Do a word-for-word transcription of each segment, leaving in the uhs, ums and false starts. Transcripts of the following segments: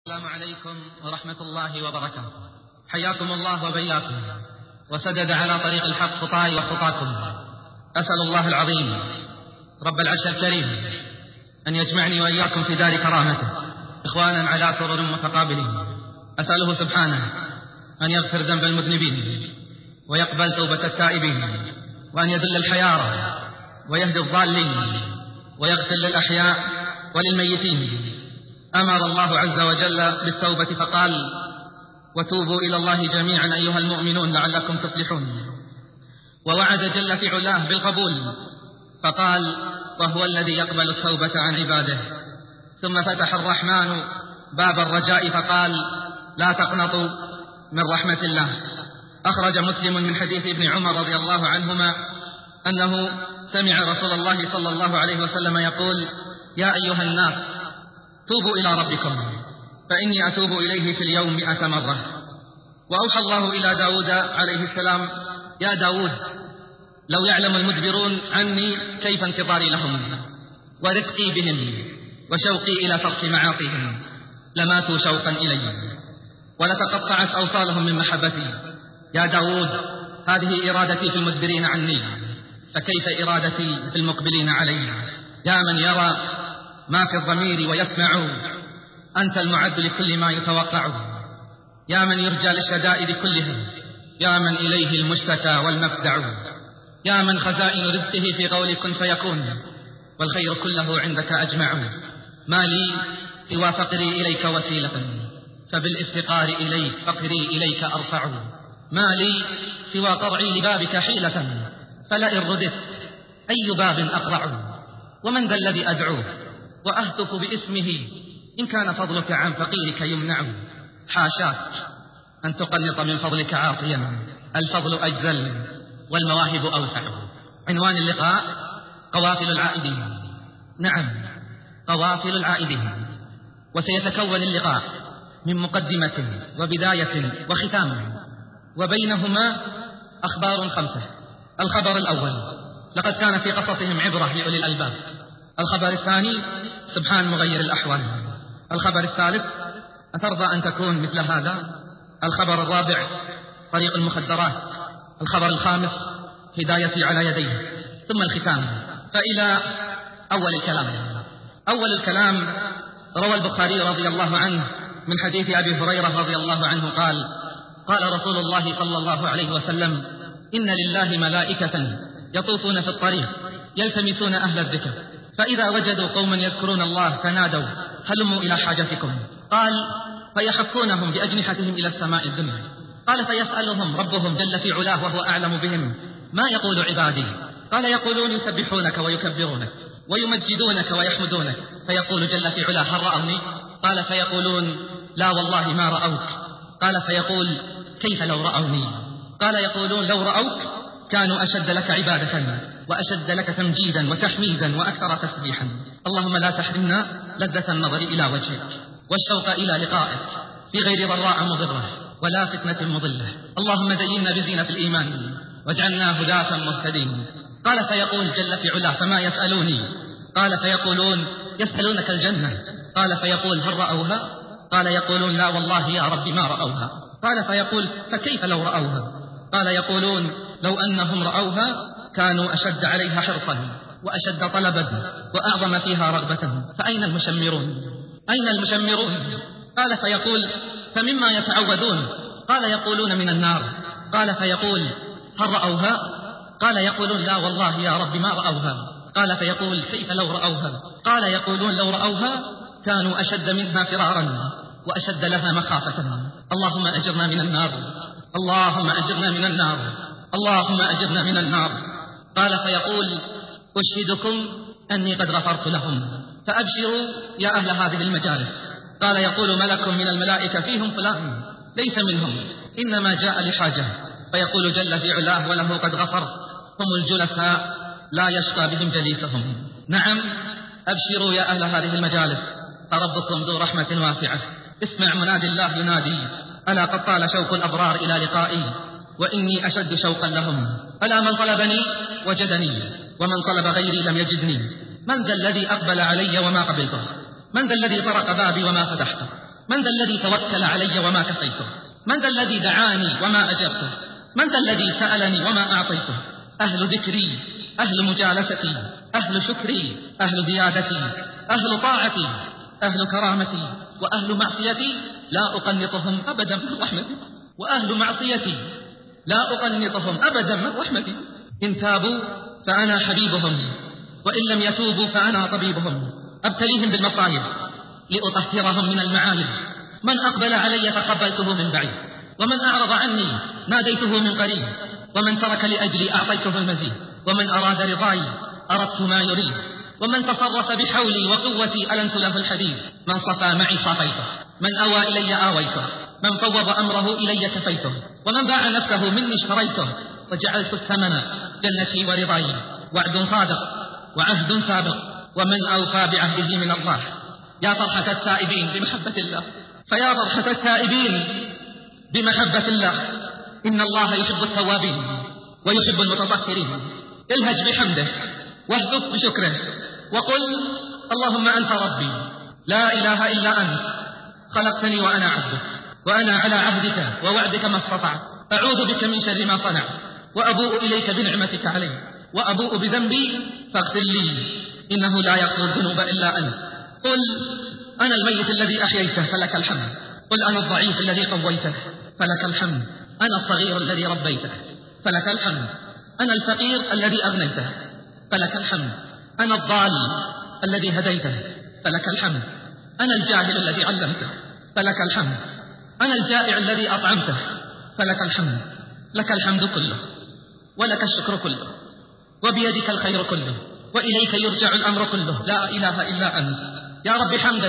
السلام عليكم ورحمة الله وبركاته. حياكم الله وبياكم وسدد على طريق الحق خطاي وخطاكم. أسأل الله العظيم رب العرش الكريم أن يجمعني وإياكم في دار كرامته إخوانا على سرر متقابلين. أسأله سبحانه أن يغفر ذنب المذنبين ويقبل توبة التائبين، وأن يذل الحيارى ويهدي الضالين ويغفر للأحياء وللميتين. أمر الله عز وجل بالتوبة فقال: وتوبوا إلى الله جميعا أيها المؤمنون لعلكم تفلحون. ووعد جل في علاه بالقبول فقال: وهو الذي يقبل التوبة عن عباده. ثم فتح الرحمن باب الرجاء فقال: لا تقنطوا من رحمة الله. أخرج مسلم من حديث ابن عمر رضي الله عنهما أنه سمع رسول الله صلى الله عليه وسلم يقول: يا أيها الناس توبوا إلى ربكم فإني أتوب إليه في اليوم مئة مرة. وأوحى الله إلى داود عليه السلام: يا داود لو يعلم المدبرون عني كيف انتظاري لهم ورفقي بهم وشوقي إلى ترك معاصيهم لماتوا شوقا إلي ولتقطعت أوصالهم من محبتي. يا داود هذه إرادتي في المدبرين عني، فكيف إرادتي في المقبلين علي؟ يا من يرى ما في الضمير ويسمع، أنت المعد لكل ما يتوقع. يا من يرجى للشدائد كلها، يا من إليه المشتكى والمفزع. يا من خزائن رزقه في قول كن فيكون، والخير كله عندك أجمع. ما لي سوى فقري إليك وسيلة، فبالافتقار إليك فقري إليك أرفع. ما لي سوى قرعي لبابك حيلة، فلئن رددت أي باب أقرع. ومن ذا الذي أدعوه وأهتف باسمه إن كان فضلك عن فقيرك يمنع. حاشاك أن تقنط من فضلك عاطيا، الفضل أجزل والمواهب أوسع. عنوان اللقاء: قوافل العائدين. نعم، قوافل العائدين. وسيتكون اللقاء من مقدمة وبداية وختام، وبينهما أخبار خمسة. الخبر الأول: لقد كان في قصصهم عبرة لأولي الألباب. الخبر الثاني: سبحان مغير الأحوال. الخبر الثالث: أترضى أن تكون مثل هذا؟ الخبر الرابع: طريق المخدرات. الخبر الخامس: هدايتي على يديه. ثم الختام. فإلى أول الكلام. أول الكلام: روى البخاري رضي الله عنه من حديث أبي هريرة رضي الله عنه قال: قال رسول الله صلى الله عليه وسلم: إن لله ملائكة يطوفون في الطريق يلتمسون أهل الذكر، فإذا وجدوا قوما يذكرون الله تنادوا هلموا إلى حاجتكم. قال: فيحفونهم بأجنحتهم إلى السماء الدنيا. قال: فيسألهم ربهم جل في علاه وهو أعلم بهم: ما يقول عبادي؟ قال: يقولون يسبحونك ويكبرونك ويمجدونك ويحمدونك. فيقول جل في علاه: هل رأوني؟ قال: فيقولون: لا والله ما رأوك. قال: فيقول: كيف لو رأوني؟ قال: يقولون: لو رأوك كانوا أشد لك عبادة وأشد لك تمجيدا وتحميدا وأكثر تسبيحا. اللهم لا تحرمنا لذة النظر إلى وجهك والشوق إلى لقائك في غير ضراء مضرة ولا فتنة مضلة. اللهم زينا بزينة الإيمان واجعلنا هداة مهتدين. قال: فيقول جل في علاه: فما يسألوني؟ قال: فيقولون: يسألونك الجنة. قال: فيقول: هل رأوها؟ قال: يقولون: لا والله يا رب ما رأوها. قال: فيقول: فكيف لو رأوها؟ قال: يقولون: لو أنهم رأوها كانوا أشد عليها حرصا وأشد طلبا وأعظم فيها رغبة. فأين المشمرون؟ أين المشمرون؟ قال: فيقول: فمما يتعوذون؟ قال: يقولون من النار. قال: فيقول: هل رأوها؟ قال: يقولون: لا والله يا رب ما رأوها. قال: فيقول: كيف لو رأوها؟ قال: يقولون: لو رأوها كانوا أشد منها فرارا وأشد لها مخافة. اللهم أجرنا من النار، اللهم أجرنا من النار، اللهم أجرنا من النار. قال: فيقول: أشهدكم أني قد غفرت لهم فأبشروا يا أهل هذه المجالس. قال: يقول ملك من الملائكة: فيهم فلان ليس منهم، إنما جاء لحاجة. فيقول جل في علاه وله قد غفر: هم الجلساء لا يشقى بهم جليسهم. نعم، أبشروا يا أهل هذه المجالس، فربكم ذو رحمة واسعة. اسمع منادي الله ينادي: ألا قد طال شوق الأبرار إلى لقائي وإني أشد شوقا لهم. ألا من طلبني وجدني، ومن طلب غيري لم يجدني. من ذا الذي أقبل علي وما قبلته؟ من ذا الذي طرق بابي وما فتحته؟ من ذا الذي توكل علي وما كفيته؟ من ذا الذي دعاني وما أجبته؟ من ذا الذي سألني وما أعطيته؟ أهل ذكري، أهل مجالستي، أهل شكري، أهل زيادتي، أهل طاعتي، أهل كرامتي، وأهل معصيتي لا أقنطهم أبدا من رحمتي، وأهل معصيتي لا أقنطهم أبدا من رحمتي. إن تابوا فأنا حبيبهم، وإن لم يتوبوا فأنا طبيبهم. أبتليهم بالمصائب لأطهرهم من المعايب. من أقبل علي تقبلته من بعيد، ومن أعرض عني ناديته من قريب، ومن ترك لأجلي أعطيته المزيد، ومن أراد رضاي أردت ما يريد، ومن تصرف بحولي وقوتي ألنت له الحديد. من صفى معي صافيته، من أوى إلي آويته، من فوض أمره إلي كفيته، ومن باع نفسه مني اشتريته، وجعلت الثمن جنتي ورضاي. وعد صادق وعهد سابق، ومن أوفى بعهده من الله. يا فرحة التائبين بمحبة الله، فيا فرحة التائبين بمحبة الله. إن الله يحب التوابين ويحب المتطهرين. الهج بحمده واهتف بشكره وقل اللهم أنت ربي لا إله إلا أنت، خلقتني وأنا عبدك، وأنا على عهدك ووعدك ما استطعت، أعوذ بك من شر ما صنعت، وأبوء إليك بنعمتك علي، وأبوء بذنبي فاغفر لي إنه لا يغفر الذنوب إلا أنت. قل أنا الميت الذي أحييته فلك الحمد، قل أنا الضعيف الذي قويته فلك الحمد، أنا الصغير الذي ربيته فلك الحمد، أنا الفقير الذي أغنيته فلك الحمد، أنا الضال الذي هديته فلك الحمد، أنا الجاهل الذي علمته فلك الحمد، أنا الجائع الذي أطعمته فلك الحمد. لك الحمد كله ولك الشكر كله، وبيدك الخير كله، وإليك يرجع الأمر كله، لا إله إلا أنت. يا رب حمدا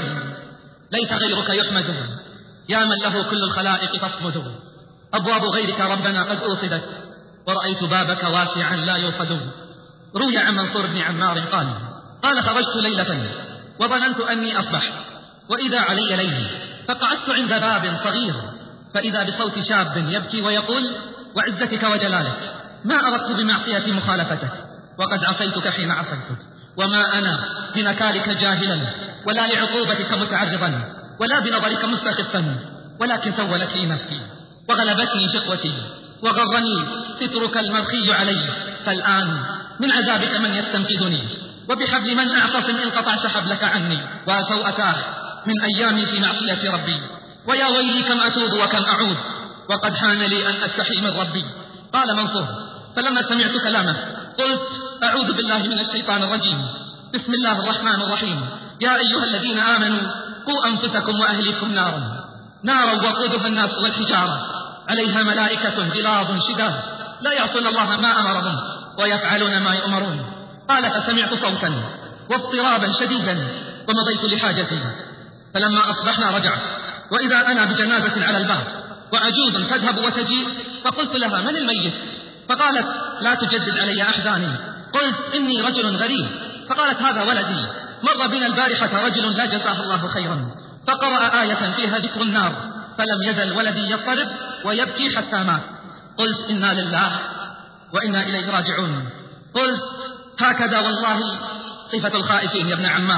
ليس غيرك يحمده، يا من له كل الخلائق تصمد. أبواب غيرك ربنا قد أوصدت، ورأيت بابك واسعا لا يوصد. روي عن منصور بن عمار قال قال خرجت ليلة وظننت أني أصبحت، وإذا علي ليل، فقعدت عند باب صغير، فإذا بصوت شاب يبكي ويقول وعزتك وجلالك ما أردت بمعصية مخالفتك، وقد عصيتك حين عصيتك، وما أنا بنكالك جاهلا، ولا لعقوبتك متعرضا، ولا بنظرك مستخفا، ولكن سولت لي نفسي وغلبتني شقوتي، وغرني سترك المرخي علي، فالآن من عذابك من يستنقذني، وبحبل من أعتصم إن قطعت حبلك عني، وسوءتاه من أيامي في معصية ربي، ويا ويلي كم أتوب وكم أعود، وقد حان لي أن أستحي من ربي. قال منصور فلما سمعت كلامه قلت أعوذ بالله من الشيطان الرجيم، بسم الله الرحمن الرحيم. يا أيها الذين آمنوا قوا أنفسكم وأهليكم نارا نارا وقودها الناس والحجارة عليها ملائكة غلاظ شداد لا يعصون الله ما أمرهم ويفعلون ما يؤمرون. قال فسمعت صوتا واضطرابا شديدا ومضيت لحاجتي، فلما أصبحنا رجعت وإذا أنا بجنازة على الباب وعجوز تذهب وتجيء، فقلت لها من الميت؟ فقالت لا تجدد علي أحزاني. قلت إني رجل غريب. فقالت هذا ولدي مر بنا البارحة رجل لا جزاه الله خيرا، فقرأ آية فيها ذكر النار، فلم يزل ولدي يضطرب ويبكي حتى مات. قلت إنا لله وإنا إليه راجعون. قلت هكذا والله صفة الخائفين يا ابن عمار.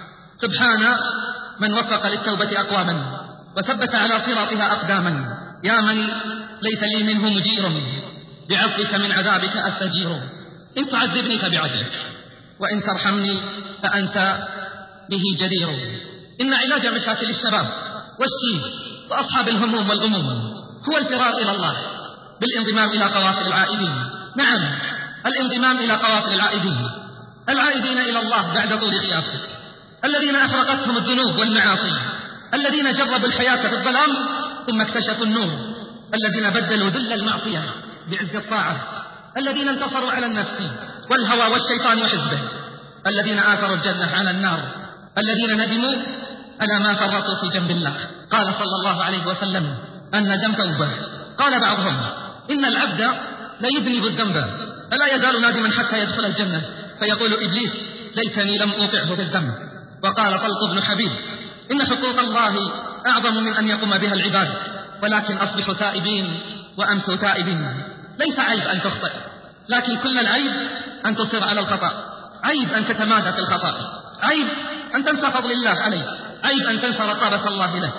سبحان من وفق للتوبة أقواما وثبت على صراطها أقداما. يا من ليس لي منه مجير، بعفوك من عذابك أستجير. إن تعذبني فبعدلك، وإن ترحمني فأنت به جدير. إن علاج مشاكل الشباب والشيب وأصحاب الهموم والغموم هو الفرار إلى الله بالانضمام إلى قوافل العائدين. نعم، الانضمام إلى قوافل العائدين، العائدين إلى الله بعد طول غيابه، الذين أحرقتهم الذنوب والمعاصي، الذين جربوا الحياة في الظلام ثم اكتشفوا النور، الذين بدلوا ذل المعصية بعز الطاعة، الذين انتصروا على النفس والهوى والشيطان وحزبه، الذين آثروا الجنة على النار، الذين ندموا على ما فرطوا في جنب الله. قال صلى الله عليه وسلم الندم توبة. قال بعضهم إن العبد لا يذنب الذنب فلا يزال نادما حتى يدخل الجنة، فيقول إبليس ليتني لم أوقعه في الذنب. وقال طلق بن حبيب إن حقوق الله أعظم من أن يقوم بها العباد، ولكن أصبحوا تائبين وأمسوا تائبين. ليس عيب أن تخطئ، لكن كل العيب أن تصر على الخطأ، عيب أن تتمادى في الخطأ، عيب أن تنسى فضل الله عليك، عيب أن تنسى رقابة الله لك.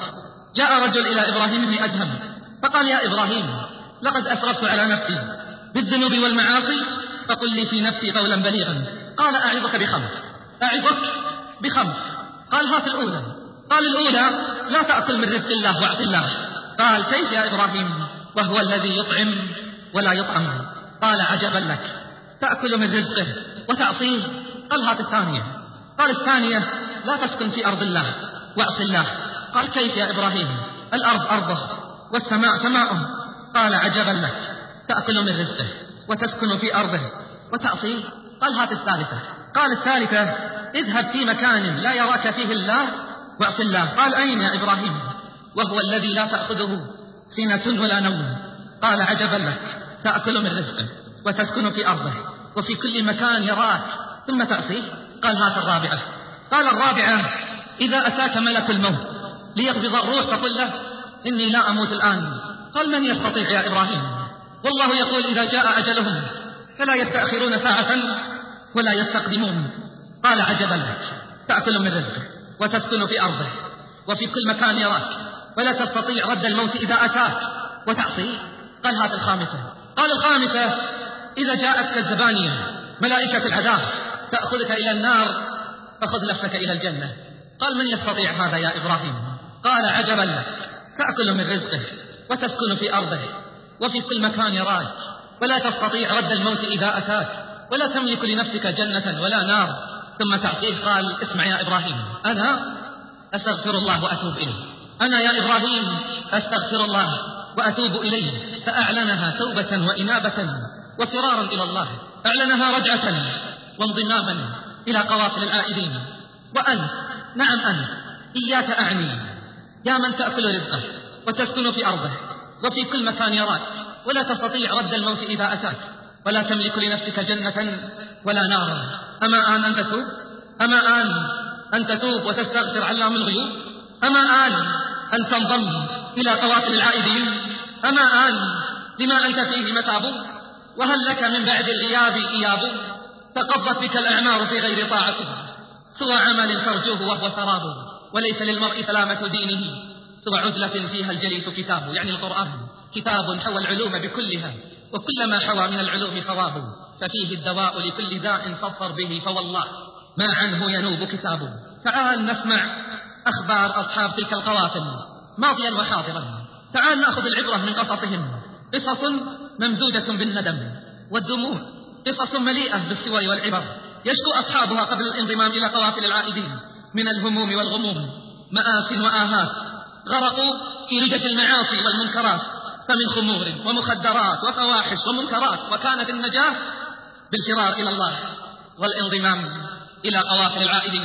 جاء رجل إلى إبراهيم بن أدهم فقال: يا إبراهيم، لقد أسرفت على نفسي بالذنوب والمعاصي، فقل لي في نفسي قولا بليغا. قال: أعظك بخمس. أعظك بخمس. قال: هات الأولى. قال: الأولى: لا تأكل من رزق الله واعط الله. قال: كيف يا إبراهيم وهو الذي يطعم ولا يطعم؟ قال: عجبا لك، تأكل من رزقه وتعصيه. قال: هات الثانية. قال: الثانية: لا تسكن في أرض الله واعص الله. قال: كيف يا إبراهيم؟ الأرض أرضه والسماء سماؤه. قال: عجبا لك، تأكل من رزقه وتسكن في أرضه وتعصيه. قال: هات الثالثة. قال: الثالثة: اذهب في مكان لا يراك فيه الله واعص الله. قال: أين يا إبراهيم وهو الذي لا تأخذه سنة ولا نوم؟ قال: عجبا لك، تأكل من رزقه وتسكن في أرضه وفي كل مكان يراك ثم تعصيه. قال: هات الرابعة. قال: الرابعة: إذا أتاك ملك الموت ليقبض الروح فقل له: إني لا أموت الآن. قال: من يستطيع يا إبراهيم؟ والله يقول: إذا جاء أجلهم فلا يستأخرون ساعة ولا يستقدمون. قال: عجبا لك، تأكل من رزقه وتسكن في أرضه وفي كل مكان يراك ولا تستطيع رد الموت إذا أتاك وتعصيه. قال: هات الخامسة. قال: الخامسة: إذا جاءتك الزبانية ملائكة العذاب تأخذك إلى النار فخذ نفسك إلى الجنة. قال: من يستطيع هذا يا إبراهيم؟ قال: عجبا لك، تأكل من رزقه وتسكن في أرضه وفي كل مكان يراك ولا تستطيع رد الموت إذا أتاك ولا تملك لنفسك جنة ولا نار ثم تعصيه. قال: اسمع يا إبراهيم، أنا أستغفر الله وأتوب إليه. أنا يا إبراهيم أستغفر الله وأتوب إليه. فأعلنها توبة وإنابة وفرارا إلى الله، أعلنها رجعة وانضماما إلى قوافل العائدين. وأنت، نعم أنت، إياك أعني يا من تأكل رزقه وتسكن في أرضه وفي كل مكان يراك ولا تستطيع رد الموت إذا أتاك ولا تملك لنفسك جنة ولا نارا. أما آن أن تتوب؟ أما آن أن تتوب وتستغفر علام الغيوب؟ أما آن أن تنضم إلى قوافل العائدين؟ أما آن لما أنت فيه متاب؟ وهل لك من بعد الغياب إياب؟ تقضت بك الأعمار في غير طاعته سوى عمل ترجوه وهو سراب. وليس للمرء سلامة دينه سوى عزلة فيها الجليس كتاب، يعني القرآن كتاب حوى العلوم بكلها وكل ما حوى من العلوم خواب، ففيه الدواء لكل داء فاظفر به فوالله ما عنه ينوب كتاب. تعال نسمع أخبار أصحاب تلك القوافل ماضيا وحاضرا. تعال نأخذ العبرة من قصصهم، قصص ممزوجة بالندم والدموع، قصص مليئة بالسور والعبر يشكو أصحابها قبل الانضمام إلى قوافل العائدين من الهموم والغموم، مآس وآهات، غرقوا في لجج المعاصي والمنكرات، فمن خمور ومخدرات وفواحش ومنكرات، وكانت النجاة بالفرار إلى الله والانضمام إلى قوافل العائدين.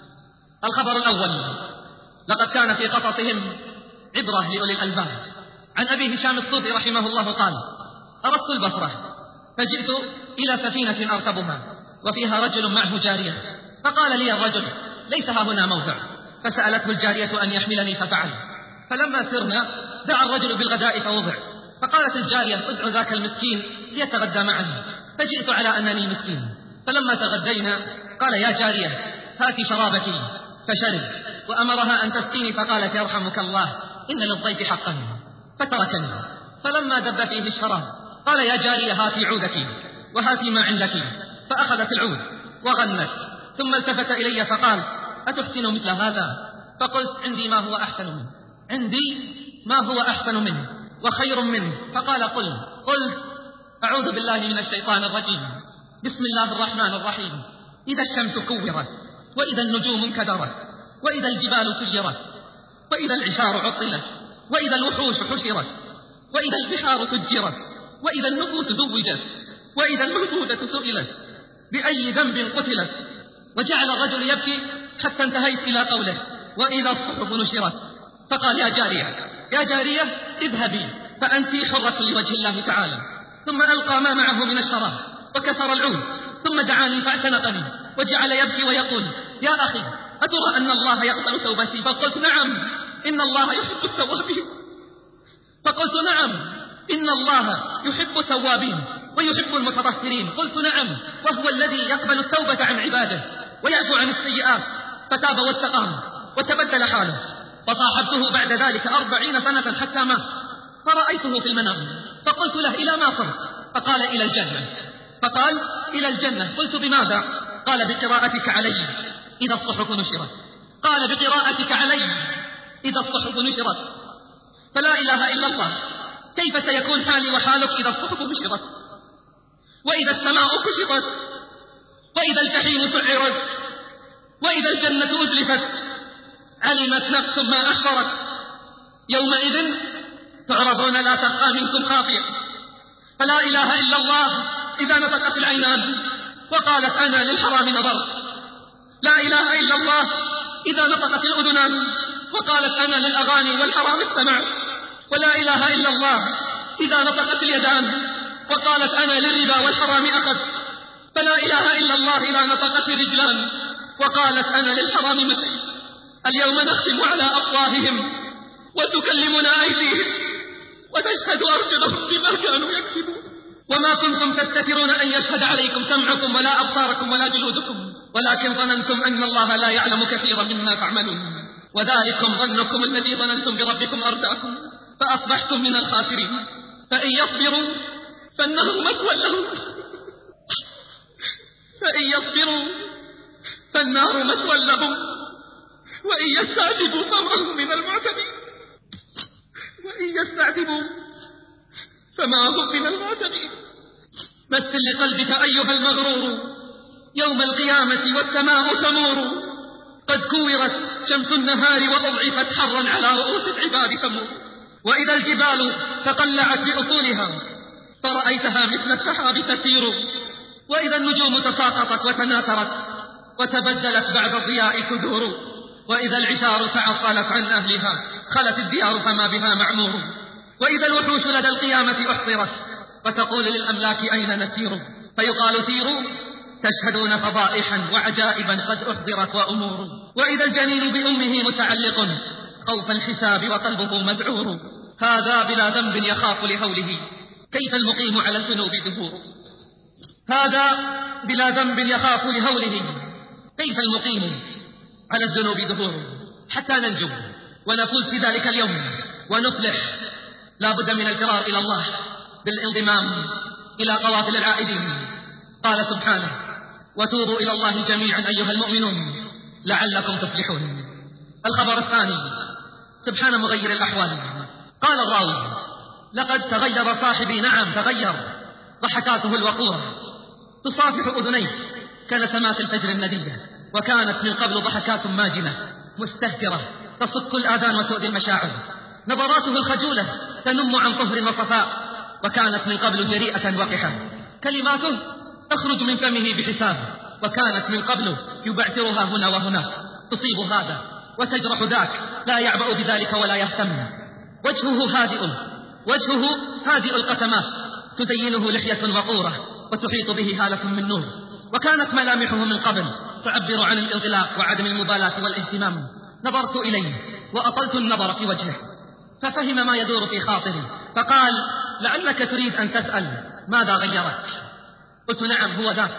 الخبر الأول: لقد كان في قصصهم عبرة لأولي الألباب. عن أبي هشام الصوفي رحمه الله قال: أردت البصرة فجئت إلى سفينة أركبها وفيها رجل معه جارية، فقال لي الرجل: ليس ها هنا موضع. فسألته الجارية أن يحملني ففعل. فلما سرنا دعا الرجل بالغداء فوضع، فقالت الجارية: ادع ذاك المسكين ليتغدى معنا. فجئت على أنني مسكين. فلما تغدينا قال: يا جارية هاتي شرابك، فشرب، وأمرها أن تسقيني فقالت: يرحمك الله إن للضيف حقا، فتركني. فلما دب فيه الشراب قال: يا جارية هاتي عودك وهاتي ما عندك. فأخذت العود وغنت، ثم التفت إلي فقال: أتحسن مثل هذا؟ فقلت: عندي ما هو أحسن منه، عندي ما هو أحسن منه وخير منه. فقال: قل. قلت: أعوذ بالله من الشيطان الرجيم، بسم الله الرحمن الرحيم. إذا الشمس كورت وإذا النجوم انكدرت وإذا الجبال سيرت وإذا العشار عطلت وإذا الوحوش حشرت وإذا البحار سجرت وإذا النفوس زوجت وإذا الموءودة سئلت بأي ذنب قتلت. وجعل الرجل يبكي حتى انتهيت إلى قوله: وإذا الصحف نشرت. فقال: يا جارية يا جارية اذهبي فأنت حرة لوجه الله تعالى. ثم ألقى ما معه من الشراب وكسر العود، ثم دعاني فاعتنقني وجعل يبكي ويقول: يا أخي أترى أن الله يقبل توبتي؟ فقلت: نعم إن الله يحب التوابين. فقلت: نعم إن الله يحب التوابين ويحب المتطهرين. قلت: نعم، وهو الذي يقبل التوبة عن عباده ويعفو عن السيئات. فتاب واستقام وتبدل حاله، وصاحبته بعد ذلك أربعين سنة حتى مات، فرأيته في المنام فقلت له: إلى ما صرت؟ فقال: إلى الجنة. فقال: إلى الجنة. قلت: بماذا؟ قال: بقراءتك علي إذا الصحف نشرت. قال: بقراءتك علي إذا الصحف نشرت. فلا إله إلا الله، كيف سيكون حالي وحالك إذا الصحف نشرت، وإذا السماء كشطت، وإذا الجحيم سعرت، وإذا الجنة أزلفت؟ علمت نفس ما أحضرت. يومئذ تعرضون لا تخفى منكم خافية. فلا إله إلا الله إذا نطقت العينان وقالت: أنا للحرام نظرت. لا إله إلا الله إذا نطقت الأذنان وقالت: أنا للأغاني والحرام استمعت. ولا إله إلا الله إذا نطقت اليدان وقالت: أنا للربا والحرام أخذت. فلا إله إلا الله إذا نطقت الرجلان وقالت: أنا للحرام مشيت. اليوم نختم على أفواههم وتكلمنا أيديهم وتشهد أرجلهم بما كانوا يكسبون. وما كنتم تستترون أن يشهد عليكم سمعكم ولا أبصاركم ولا جلودكم، ولكن ظننتم أن الله لا يعلم كثيرا مما تعملون. وذلكم ظنكم الذي ظننتم بربكم أرداكم فأصبحتم من الخاسرين. فإن يصبروا فالنهر مثوى لهم فإن يصبروا فالنار مثوى لهم، وإن يستعتبوا فما هم من المعتبين وإن يستعتبوا فما هم من المعتبين. مثل لقلبك أيها المغرور يوم القيامة والسماء تمور، قد كورت شمس النهار وأضعفت حرا على رؤوس العباد تمور. وإذا الجبال تقلعت بأصولها فرأيتها مثل السحاب تسير، وإذا النجوم تساقطت وتناثرت وتبدلت بعد الضياء كدور، وإذا العشار تعطلت عن أهلها خلت الديار فما بها معمور، وإذا الوحوش لدى القيامة أحضرت فتقول للأملاك أين نسير، فيقال سيروا تشهدون فضائحا وعجائبا قد أحضرت وأمور. وإذا الجنين بأمه متعلق خوف الحساب وقلبه مذعور، هذا بلا ذنب يخاف لهوله كيف المقيم على الذنوب دهور. هذا بلا ذنب يخاف لهوله كيف المقيم على الذنوب دهور. حتى ننجو ونفوز في ذلك اليوم ونفلح لا بد من الفرار إلى الله بالانضمام إلى قوافل العائدين. قال سبحانه: وتوبوا إلى الله جميعا أيها المؤمنون لعلكم تفلحون. الخبر الثاني: سبحان مغير الأحوال. قال الراوي: لقد تغير صاحبي. نعم تغير، ضحكاته الوقورة تصافح أذنيه كنسمات الفجر الندية، وكانت من قبل ضحكات ماجنة مستهترة تصك الآذان وتؤذي المشاعر، نظراته الخجولة تنم عن طهر وصفاء، وكانت من قبل جريئة وقحة، كلماته تخرج من فمه بحساب، وكانت من قبل يبعثرها هنا وهناك، تصيب هذا وتجرح ذاك، لا يعبأ بذلك ولا يهتم. وجهه هادئ وجهه هادئ القسمات، تزينه لحية وقورة وتحيط به هالة من نور، وكانت ملامحه من قبل تعبر عن الانطلاق وعدم المبالاة والاهتمام. نظرت إليه وأطلت النظر في وجهه ففهم ما يدور في خاطري، فقال: لعلك تريد أن تسأل ماذا غيرك؟ قلت: نعم هو ذاك،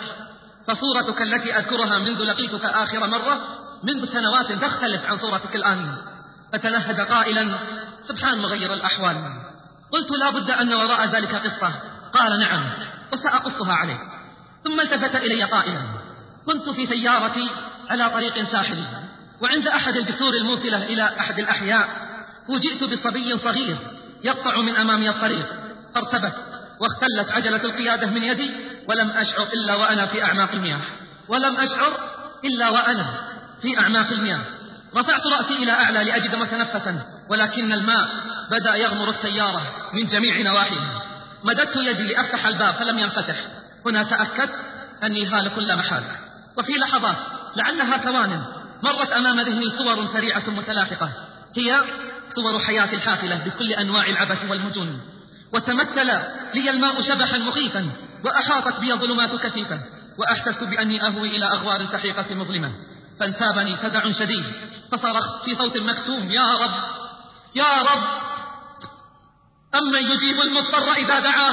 فصورتك التي أذكرها منذ لقيتك آخر مرة منذ سنوات تختلف عن صورتك الآن. فتنهد قائلا: سبحان مغير الأحوال. قلت: لا بد أن وراء ذلك قصة. قال: نعم وسأقصها عليك. ثم التفت إلي قائلا: كنت في سيارتي على طريق ساحلي، وعند أحد الجسور الموصلة إلى أحد الأحياء فوجئت بصبي صغير يقطع من أمامي الطريق، فارتبت واختلت عجلة القيادة من يدي، ولم أشعر إلا وأنا في أعماق المياه ولم أشعر إلا وأنا في أعماق المياه رفعت رأسي إلى أعلى لأجد متنفسا، ولكن الماء بدأ يغمر السيارة من جميع نواحيها. مددت يدي لأفتح الباب فلم ينفتح. هنا تأكدت أني هالك لا محالة. وفي لحظات لعلها ثوان مرت أمام ذهني صور سريعة متلاحقة، هي صور حياة الحافلة بكل أنواع العبث والمجون، وتمثل لي الماء شبحا مخيفا، وأحاطت بي ظلمات كثيفة، وأحسست بأني أهوي إلى أغوار سحيقة مظلمة. فانتابني فزع شديد، فصرخت في صوت مكتوم: يا رب يا رب، أمن يجيب المضطر إذا دعاه.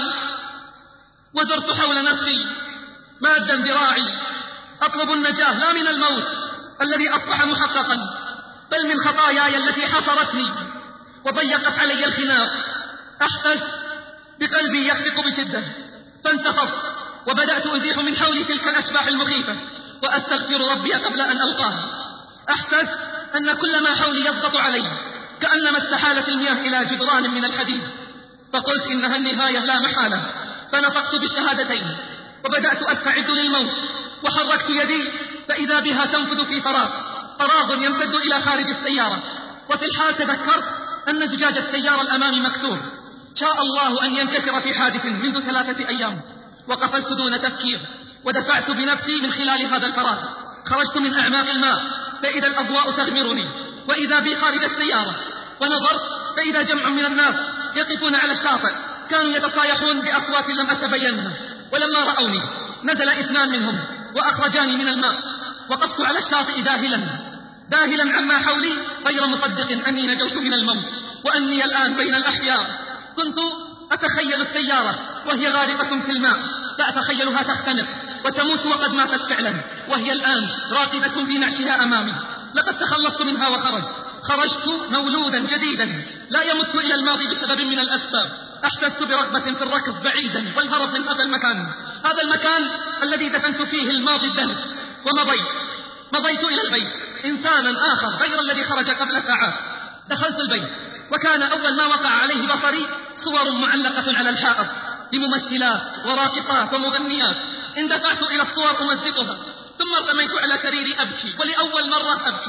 ودرت حول نفسي مادا ذراعي أطلب النجاة لا من الموت الذي أصبح محققا، بل من خطاياي التي حصرتني وضيقت علي الخناق. أحسست بقلبي يخفق بشدة، فانتفضت وبدأت أزيح من حولي تلك الأشباح المخيفة وأستغفر ربي قبل أن ألقاه. أحسست أن كل ما حولي يضغط علي كأنما استحالت المياه إلى جدران من الحديد، فقلت إنها النهاية لا محالة، فنطقت بالشهادتين وبدأت أستعد للموت، وحركت يدي فإذا بها تنفذ في فراغ فراغ يمتد إلى خارج السيارة. وفي الحال تذكرت أن زجاج السيارة الأمامي مكسور، شاء الله أن ينكسر في حادث منذ ثلاثة أيام. وقفلت دون تفكير ودفعت بنفسي من خلال هذا الفراغ. خرجت من أعماق الماء فإذا الأضواء تغمرني، وإذا بي خارج السيارة، ونظرت فإذا جمع من الناس يقفون على الشاطئ كانوا يتصايحون بأصوات لم أتبينها. ولما رأوني نزل اثنان منهم وأخرجاني من الماء. وقفت على الشاطئ داهلا داهلا عما حولي غير مصدق أني نجوت من الموت وأني الآن بين الأحياء. كنت أتخيل السيارة وهي غارقة في الماء، فأتخيلها تختنق وتموت وقد ماتت فعلا، وهي الآن راقدة في نعشها أمامي. لقد تخلصت منها وخرجت خرجت مولودا جديدا لا يمت إلى الماضي بسبب من الأسباب. أحسست برغبة في الركض بعيدا والهرب من هذا المكان هذا المكان الذي دفنت فيه الماضي الدهر. ومضيت مضيت إلى البيت، إنسانا آخر غير الذي خرج قبل ساعات. دخلت البيت وكان أول ما وقع عليه بصري صور معلقة على الحائط لممثلات وراقصات ومغنيات. اندفعت إلى الصور أمزقها، ثم ارتميت على سريري أبكي، ولأول مرة أبكي.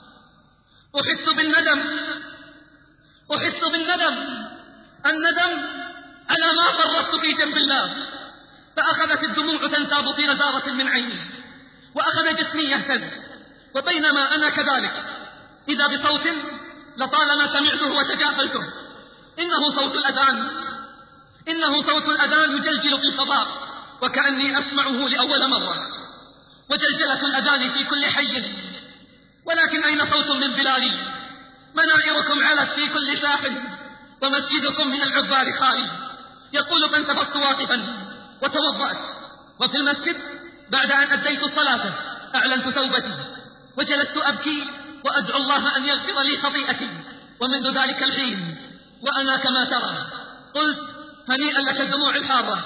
أحس بالندم أحس بالندم الندم على ما فرطت في جنب الله. فأخذت الدموع تنساب في نزارة من عيني، وأخذ جسمي يهتز. وبينما أنا كذلك إذا بصوت لطالما سمعته وتجافلته، إنه صوت الأذان إنه صوت الأذان يجلجل في الفضاء وكأني أسمعه لأول مرة. وجلجلة الأذان في كل حي، ولكن أين صوت من بلالي؟ منائركم علت في كل ساحل، ومسجدكم من العبار خالي. يقول فانتفضت واقفا وتوضأت، وفي المسجد بعد أن أديت الصلاة أعلنت توبتي وجلست أبكي وأدعو الله أن يغفر لي خطيئتي. ومنذ ذلك الحين وأنا كما ترى قلت هنيئا لك الدموع الحارة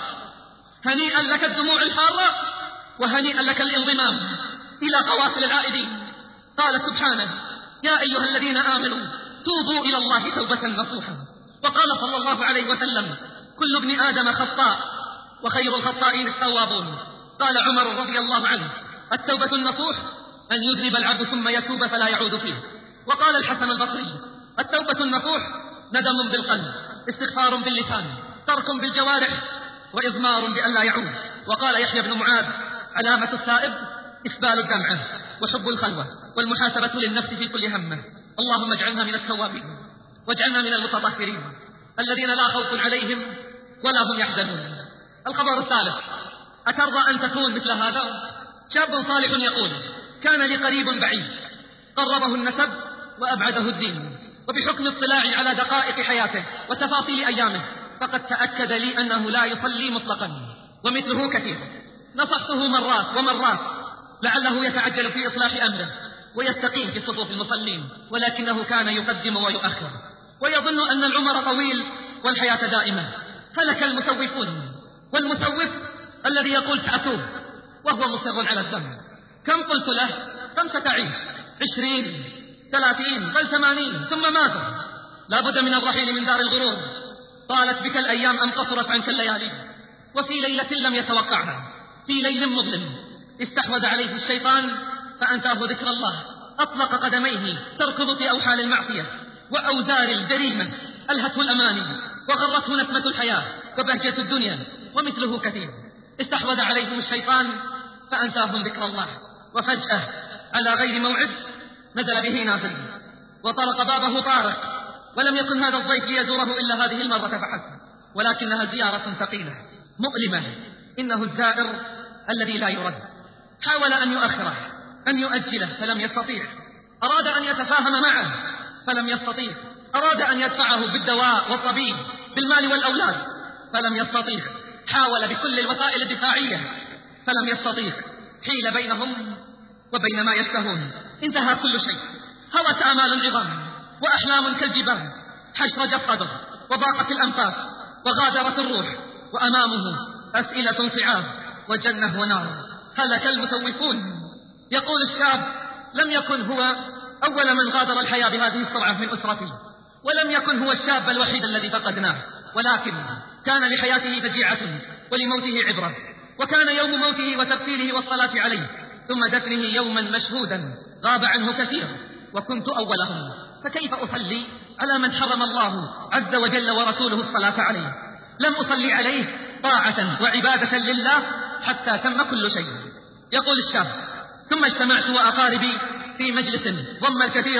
هنيئا لك الدموع الحارة وهنيئا لك الانضمام إلى قوافل العائدين. قال سبحانه: يا أيها الذين آمنوا توبوا إلى الله توبة نصوحا. وقال صلى الله عليه وسلم: كل ابن آدم خطاء وخير الخطائين التوابون. قال عمر رضي الله عنه: التوبة النصوح أن يذنب العبد ثم يتوب فلا يعود فيه. وقال الحسن البصري: التوبة النصوح ندم بالقلب، استغفار باللسان، ترك بالجوارح، وإضمار بأن لا يعود. وقال يحيى بن معاذ: علامة التائب إسبال الدمعة وحب الخلوة والمحاسبة للنفس في كل همه. اللهم اجعلنا من التوابين واجعلنا من المتطهرين الذين لا خوف عليهم ولا هم يحزنون. الخبر الثالث: أترضى أن تكون مثل هذا؟ شاب صالح يقول: كان لي قريب بعيد قربه النسب وأبعده الدين، وبحكم اطلاعي على دقائق حياته وتفاصيل أيامه فقد تأكد لي أنه لا يصلي مطلقا، ومثله كثير. نصحته مرات ومرات لعله يتعجل في إصلاح أمره ويستقيم في صفوف المصلين، ولكنه كان يقدم ويؤخر ويظن أن العمر طويل والحياة دائمة. هلك المسوفون، والمسوف الذي يقول سأتوب وهو مصر على الذنب. كم قلت له: كم ستعيش؟ عشرين، ثلاثين، بل ثمانين، ثم ماذا؟ لا بد من الرحيل من دار الغرور. طالت بك الأيام أم قصرت عنك الليالي؟ وفي ليلة لم يتوقعها، في ليل مظلم، استحوذ عليه الشيطان فأنساه ذكر الله، أطلق قدميه تركض في أوحال المعصية وأوزار الجريمة، ألهته الأماني وغرته نسمة الحياة وبهجة الدنيا، ومثله كثير. استحوذ عليهم الشيطان فأنساهم ذكر الله، وفجأة على غير موعد نزل به نازل وطرق بابه طارق. ولم يكن هذا الضيف ليزوره إلا هذه المرة فحسب، ولكنها زيارة ثقيلة مؤلمة. إنه الزائر الذي لا يرد. حاول أن يؤخره، أن يؤجله، فلم يستطيع. أراد أن يتفاهم معه فلم يستطيع. أراد أن يدفعه بالدواء والطبيب، بالمال والأولاد، فلم يستطيع. حاول بكل الوسائل الدفاعية فلم يستطيع. حيل بينهم وبين ما يشتهون. انتهى كل شيء. هوت آمال العظام وأحلام كالجبال، حشرج الصدر وضاقت الأنفاس وغادرت الروح، وأمامه أسئلة صعاب وجنة ونار. هلك المسوفون. يقول الشاب: لم يكن هو أول من غادر الحياة بهذه السرعة من أسرته، ولم يكن هو الشاب الوحيد الذي فقدناه، ولكن كان لحياته فجيعة ولموته عبرة، وكان يوم موته وتغسيله والصلاة عليه ثم دفنه يوما مشهودا غاب عنه كثير، وكنت أولهم، فكيف أصلي على من حرم الله عز وجل ورسوله الصلاة عليه؟ لم أصلي عليه طاعة وعبادة لله حتى تم كل شيء. يقول الشاب: ثم اجتمعت وأقاربي في مجلس ضم الكثير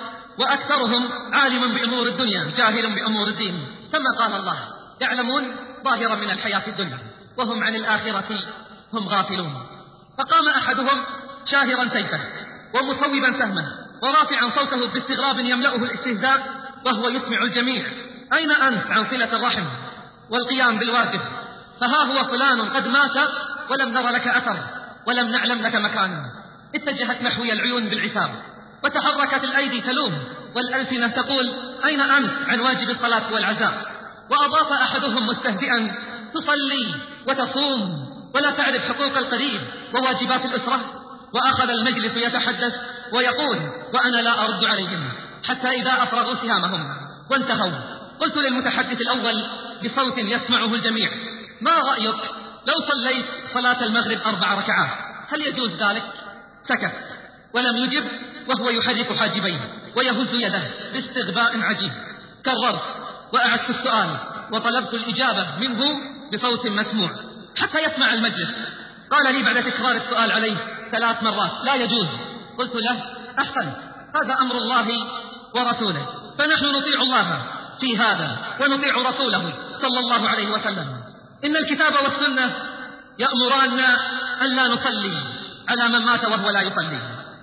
وأكثرهم عالم بأمور الدنيا جاهل بأمور الدين، ثم قال الله: يعلمون ظاهرا من الحياة الدنيا وهم عن الآخرة هم غافلون. فقام أحدهم شاهرا سيفه ومصوبا سهمه ورافعا صوته باستغراب يملأه الاستهزاء وهو يسمع الجميع: أين أنت عن صلة الرحم والقيام بالواجب؟ فها هو فلان قد مات ولم نر لك أثر ولم نعلم لك مكانا. اتجهت نحوي العيون بالعتاب وتحركت الأيدي تلوم والألسنة تقول: أين أنت عن واجب الصلاة والعزاء؟ وأضاف أحدهم مستهزئا: تصلي وتصوم ولا تعرف حقوق القريب وواجبات الأسرة؟ وأخذ المجلس يتحدث ويقول وأنا لا أرد عليهم حتى إذا أفرغوا سهامهم وانتهوا قلت للمتحدث الأول بصوت يسمعه الجميع: ما رأيك لو صليت صلاة المغرب أربع ركعات، هل يجوز ذلك؟ سكت ولم يجب وهو يحرك حاجبيه ويهز يده باستغباء عجيب. كررت وأعدت السؤال وطلبت الإجابة منه بصوت مسموع حتى يسمع المجلس. قال لي بعد تكرار السؤال عليه ثلاث مرات: لا يجوز. قلت له: أحسن، هذا أمر الله ورسوله، فنحن نطيع الله في هذا ونطيع رسوله صلى الله عليه وسلم. إن الكتاب والسنة يأمراننا أن لا نصلي على من مات وهو لا يصلي.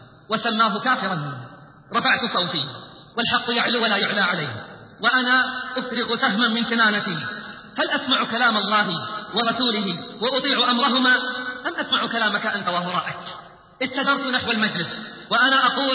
وسماه كافرا. رفعت صوتي والحق يعلو ولا يعلى عليه وأنا أفرغ سهما من كنانتي: هل أسمع كلام الله ورسوله وأطيع أمرهما أم أسمع كلامك أنت وهراءك؟ استدرت نحو المجلس وأنا أقول: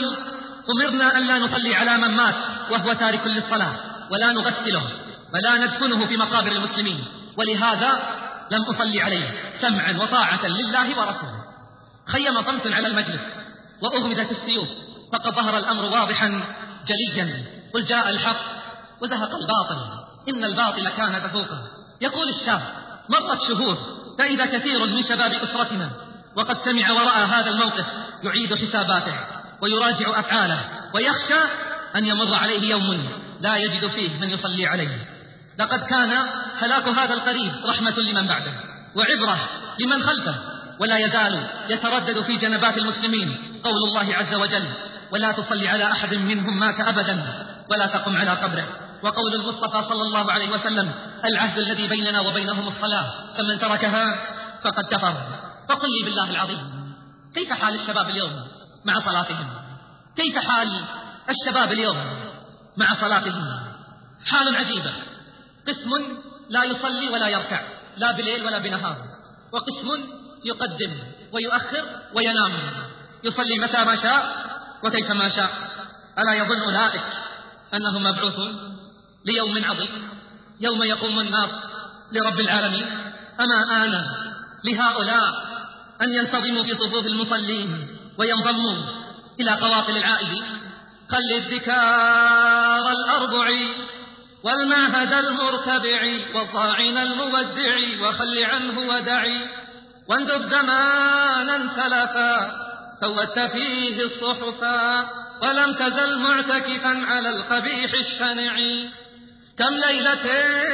أمرنا أن لا نصلي على من مات وهو تارك للصلاة ولا نغسله ولا ندفنه في مقابر المسلمين، ولهذا لم أصلي عليه سمعا وطاعة لله ورسوله. خيم صمت على المجلس وأغمدت السيوف، فقد ظهر الأمر واضحا جليا: قل جاء الحق وزهق الباطل إن الباطل كان زهوقا. يقول الشاب: مرت شهور فإذا كثير من شباب أسرتنا وقد سمع ورأى هذا الموقف يعيد حساباته ويراجع أفعاله ويخشى أن يمر عليه يوم لا يجد فيه من يصلي عليه. لقد كان هلاك هذا القريب رحمة لمن بعده وعبرة لمن خلفه، ولا يزال يتردد في جنبات المسلمين قول الله عز وجل: ولا تصلي على أحد منهم مات أبدا ولا تقم على قبره، وقول المصطفى صلى الله عليه وسلم: العهد الذي بيننا وبينهم الصلاة فمن تركها فقد كفر. فقل لي بالله العظيم، كيف حال الشباب اليوم مع صلاتهم؟ كيف حال الشباب اليوم مع صلاتهم؟ حال عجيبة. قسم لا يصلي ولا يركع لا بليل ولا بنهار، وقسم يقدم ويؤخر وينام، يصلي متى ما شاء وكيف ما شاء. ألا يظن أولئك أنهم مبعوثون ليوم عظيم يوم يقوم الناس لرب العالمين؟ أما آن لهؤلاء أن ينتظموا في صفوف المصلين وينضموا إلى قوافل العائدين؟ خل الذكار الأربع والمعهد المرتبع والطاعن المودع وخل عنه ودعي، واندب زمانا سلفا سودت فيه الصحفا ولم تزل معتكفا على القبيح الشنع. كم ليلة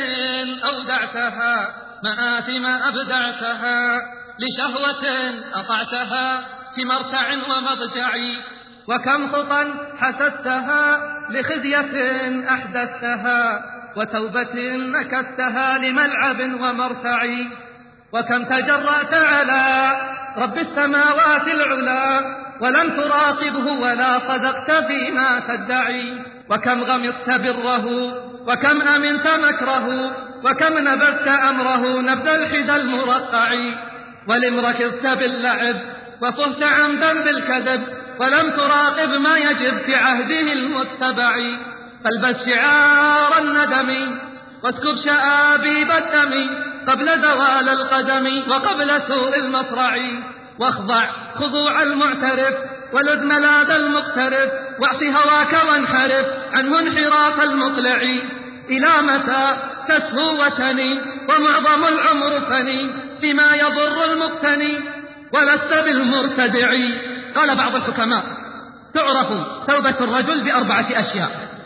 أودعتها مآثم أبدعتها لشهوة أطعتها في مرتع ومضجع، وكم خطا حسدتها لخزية أحدثتها وتوبة نكثتها لملعب ومرتع، وكم تجرأت على رب السماوات العلا ولم تراقبه ولا صدقت فيما تدعي، وكم غمضت بره وكم أمنت مكره وكم نبذت أمره نبذ الحدى المرقع، ولم ركضت باللعب وفهت عمدا بالكذب ولم تراقب ما يجب في عهده المتبع. فالبس شعار الندم واسكب شآبيب الدم قبل زوال القدم وقبل سوء المصرع. واخضع خضوع المعترف ولد ملاذ المقترف واعص هواك وانحرف عنه انحراف المطلع. إلى متى تسهو وتني ومعظم العمر فني بما يضر المقتني ولست بالمرتدع. قال بعض الحكماء: تعرف توبة الرجل بأربعة أشياء: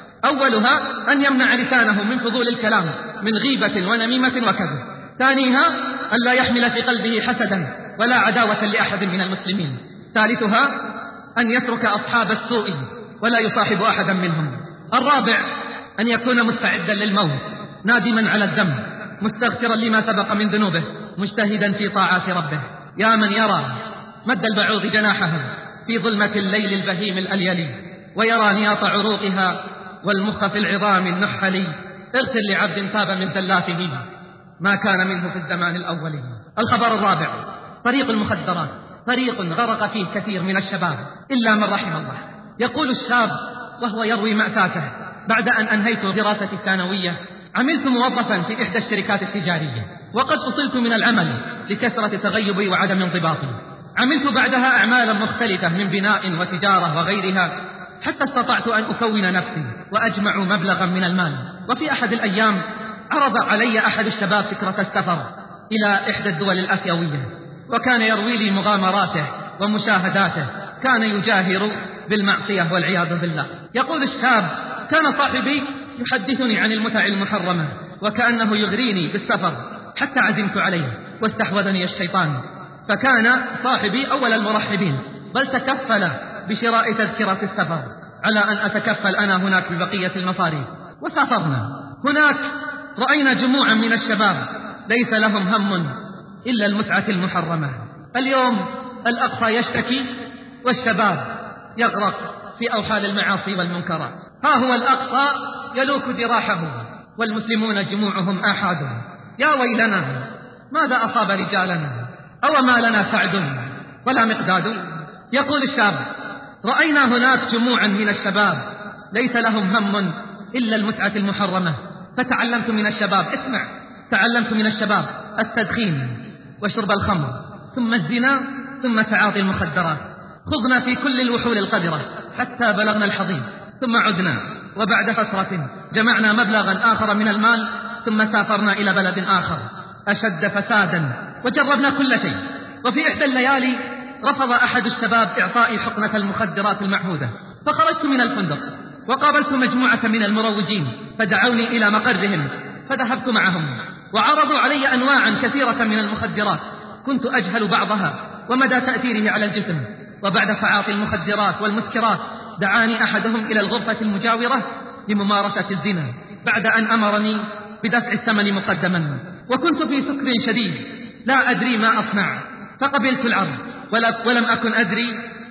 أولها أن يمنع لسانه من فضول الكلام من غيبة ونميمة وكذب. ثانيها أن لا يحمل في قلبه حسدا ولا عداوة لأحد من المسلمين. ثالثها أن يترك أصحاب السوء ولا يصاحب أحدا منهم. الرابع أن يكون مستعدا للموت نادما على الذنب مستغفرا لما سبق من ذنوبه مجتهدا في طاعات ربه. يا من يرى مد البعوض جناحها في ظلمة الليل البهيم الأليلي ويرى نياط عروقها والمخ في العظام النحلي، اغفر لعبد تاب من زلاته ما كان منه في الزمان الأولي. الخبر الرابع: طريق المخدرات طريق غرق فيه كثير من الشباب إلا من رحم الله. يقول الشاب وهو يروي مأساته: بعد أن أنهيت دراستي الثانوية عملت موظفا في إحدى الشركات التجارية، وقد فصلت من العمل لكثرة تغيبي وعدم انضباطي. عملت بعدها أعمالا مختلفة من بناء وتجارة وغيرها حتى استطعت أن أكون نفسي وأجمع مبلغا من المال. وفي أحد الأيام عرض علي أحد الشباب فكرة السفر إلى إحدى الدول الآسيوية، وكان يروي لي مغامراته ومشاهداته، كان يجاهر بالمعصية والعياذ بالله. يقول الشاب: كان صاحبي يحدثني عن المتع المحرمة وكأنه يغريني بالسفر حتى عزمت عليه واستحوذني الشيطان، فكان صاحبي أول المرحبين، بل تكفل بشراء تذكرة السفر على أن أتكفل أنا هناك ببقية المصاريف. وسافرنا. هناك رأينا جموعا من الشباب ليس لهم هم إلا المتعة المحرمة. اليوم الأقصى يشتكي والشباب يغرق في أوحال المعاصي والمنكرات. ها هو الأقصى يلوك جراحه والمسلمون جموعهم آحاد. يا ويلنا، ماذا أصاب رجالنا؟ أو ما لنا سعد ولا مقداد؟ يقول الشاب: رأينا هناك جموعا من الشباب ليس لهم هم إلا المتعة المحرمة، فتعلمت من الشباب، اسمع، تعلمت من الشباب التدخين وشرب الخمر ثم الزنا ثم تعاطي المخدرات. خضنا في كل الوحول القذرة حتى بلغنا الحضيض، ثم عدنا، وبعد فترة جمعنا مبلغا آخر من المال ثم سافرنا إلى بلد آخر أشد فسادا وجربنا كل شيء. وفي إحدى الليالي رفض أحد الشباب إعطائي حقنة المخدرات المعهودة، فخرجت من الفندق وقابلت مجموعة من المروجين فدعوني إلى مقرهم، فذهبت معهم وعرضوا علي أنواعا كثيرة من المخدرات كنت أجهل بعضها ومدى تأثيره على الجسم. وبعد تعاطي المخدرات والمسكرات دعاني أحدهم إلى الغرفة المجاورة لممارسة الزنا بعد أن أمرني بدفع الثمن مقدما، وكنت في سكر شديد لا أدري ما أصنع، فقبلت العرض ولم أكن أدري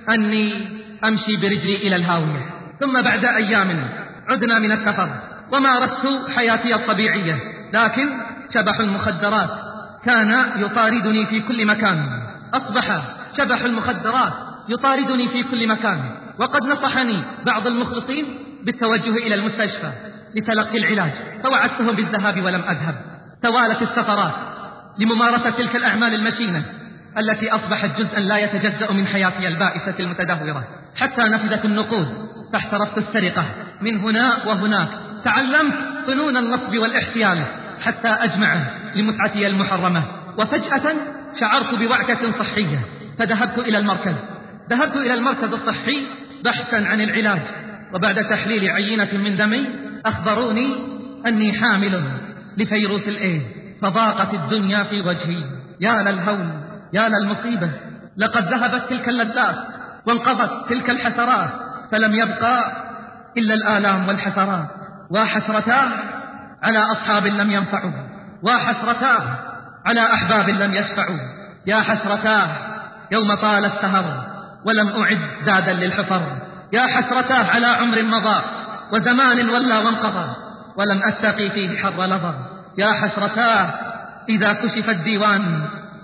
أني أمشي برجلي إلى الهاوية. ثم بعد أيام عدنا من السفر ومارست حياتي الطبيعية، لكن شبح المخدرات كان يطاردني في كل مكان. أصبح شبح المخدرات يطاردني في كل مكان، وقد نصحني بعض المخلصين بالتوجه إلى المستشفى لتلقي العلاج، فوعدتهم بالذهاب ولم أذهب. توالت السفرات لممارسة تلك الأعمال المشينة التي أصبحت جزءا لا يتجزأ من حياتي البائسة المتدهورة، حتى نفذت النقود فاحترفت السرقة من هنا وهناك. تعلمت فنون النصب والاحتيال حتى أجمع لمتعتي المحرمة. وفجأة شعرت بوعكة صحية فذهبت إلى المركز ذهبت إلى المركز الصحي بحثا عن العلاج، وبعد تحليل عينة من دمي أخبروني أني حامل لفيروس الإيدز، فضاقت الدنيا في وجهي. يا للهول، يا للمصيبة، لقد ذهبت تلك اللذات وانقضت تلك الحسرات، فلم يبقى إلا الآلام والحسرات. وحسرتاه على أصحاب لم ينفعوا، وحسرتاه على أحباب لم يشفعوا. يا حسرتاه يوم طال السهر ولم أعد زادا للحفر. يا حسرتاه على عمر مضى وزمان ولى وانقضى ولم أتقي فيه حر لظى. يا حسرتاه إذا كشف الديوان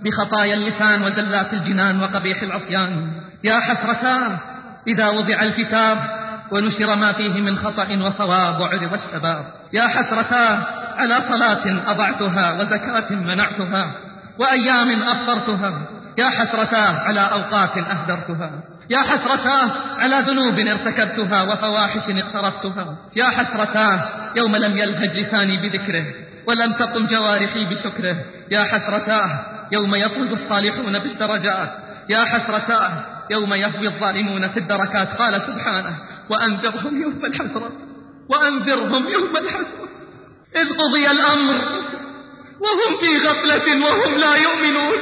بخطايا اللسان وزلات الجنان وقبيح العصيان. يا حسرتاه إذا وضع الكتاب ونشر ما فيه من خطأ وصواب وعرض الشباب. يا حسرتاه على صلاة أضعتها وزكاة منعتها وأيام أفطرتها. يا حسرتاه على أوقات أهدرتها. يا حسرتاه على ذنوب ارتكبتها وفواحش اقترفتها. يا حسرتاه يوم لم يلهج لساني بذكره ولم تقم جوارحي بشكره. يا حسرتاه يوم يفوز الصالحون بالدرجات. يا حسرتاه يوم يهوي الظالمون في الدركات. قال سبحانه: وأنذرهم يوم الحسرة وأنذرهم يوم الحسرة إذ قضي الأمر وهم في غفلة وهم لا يؤمنون.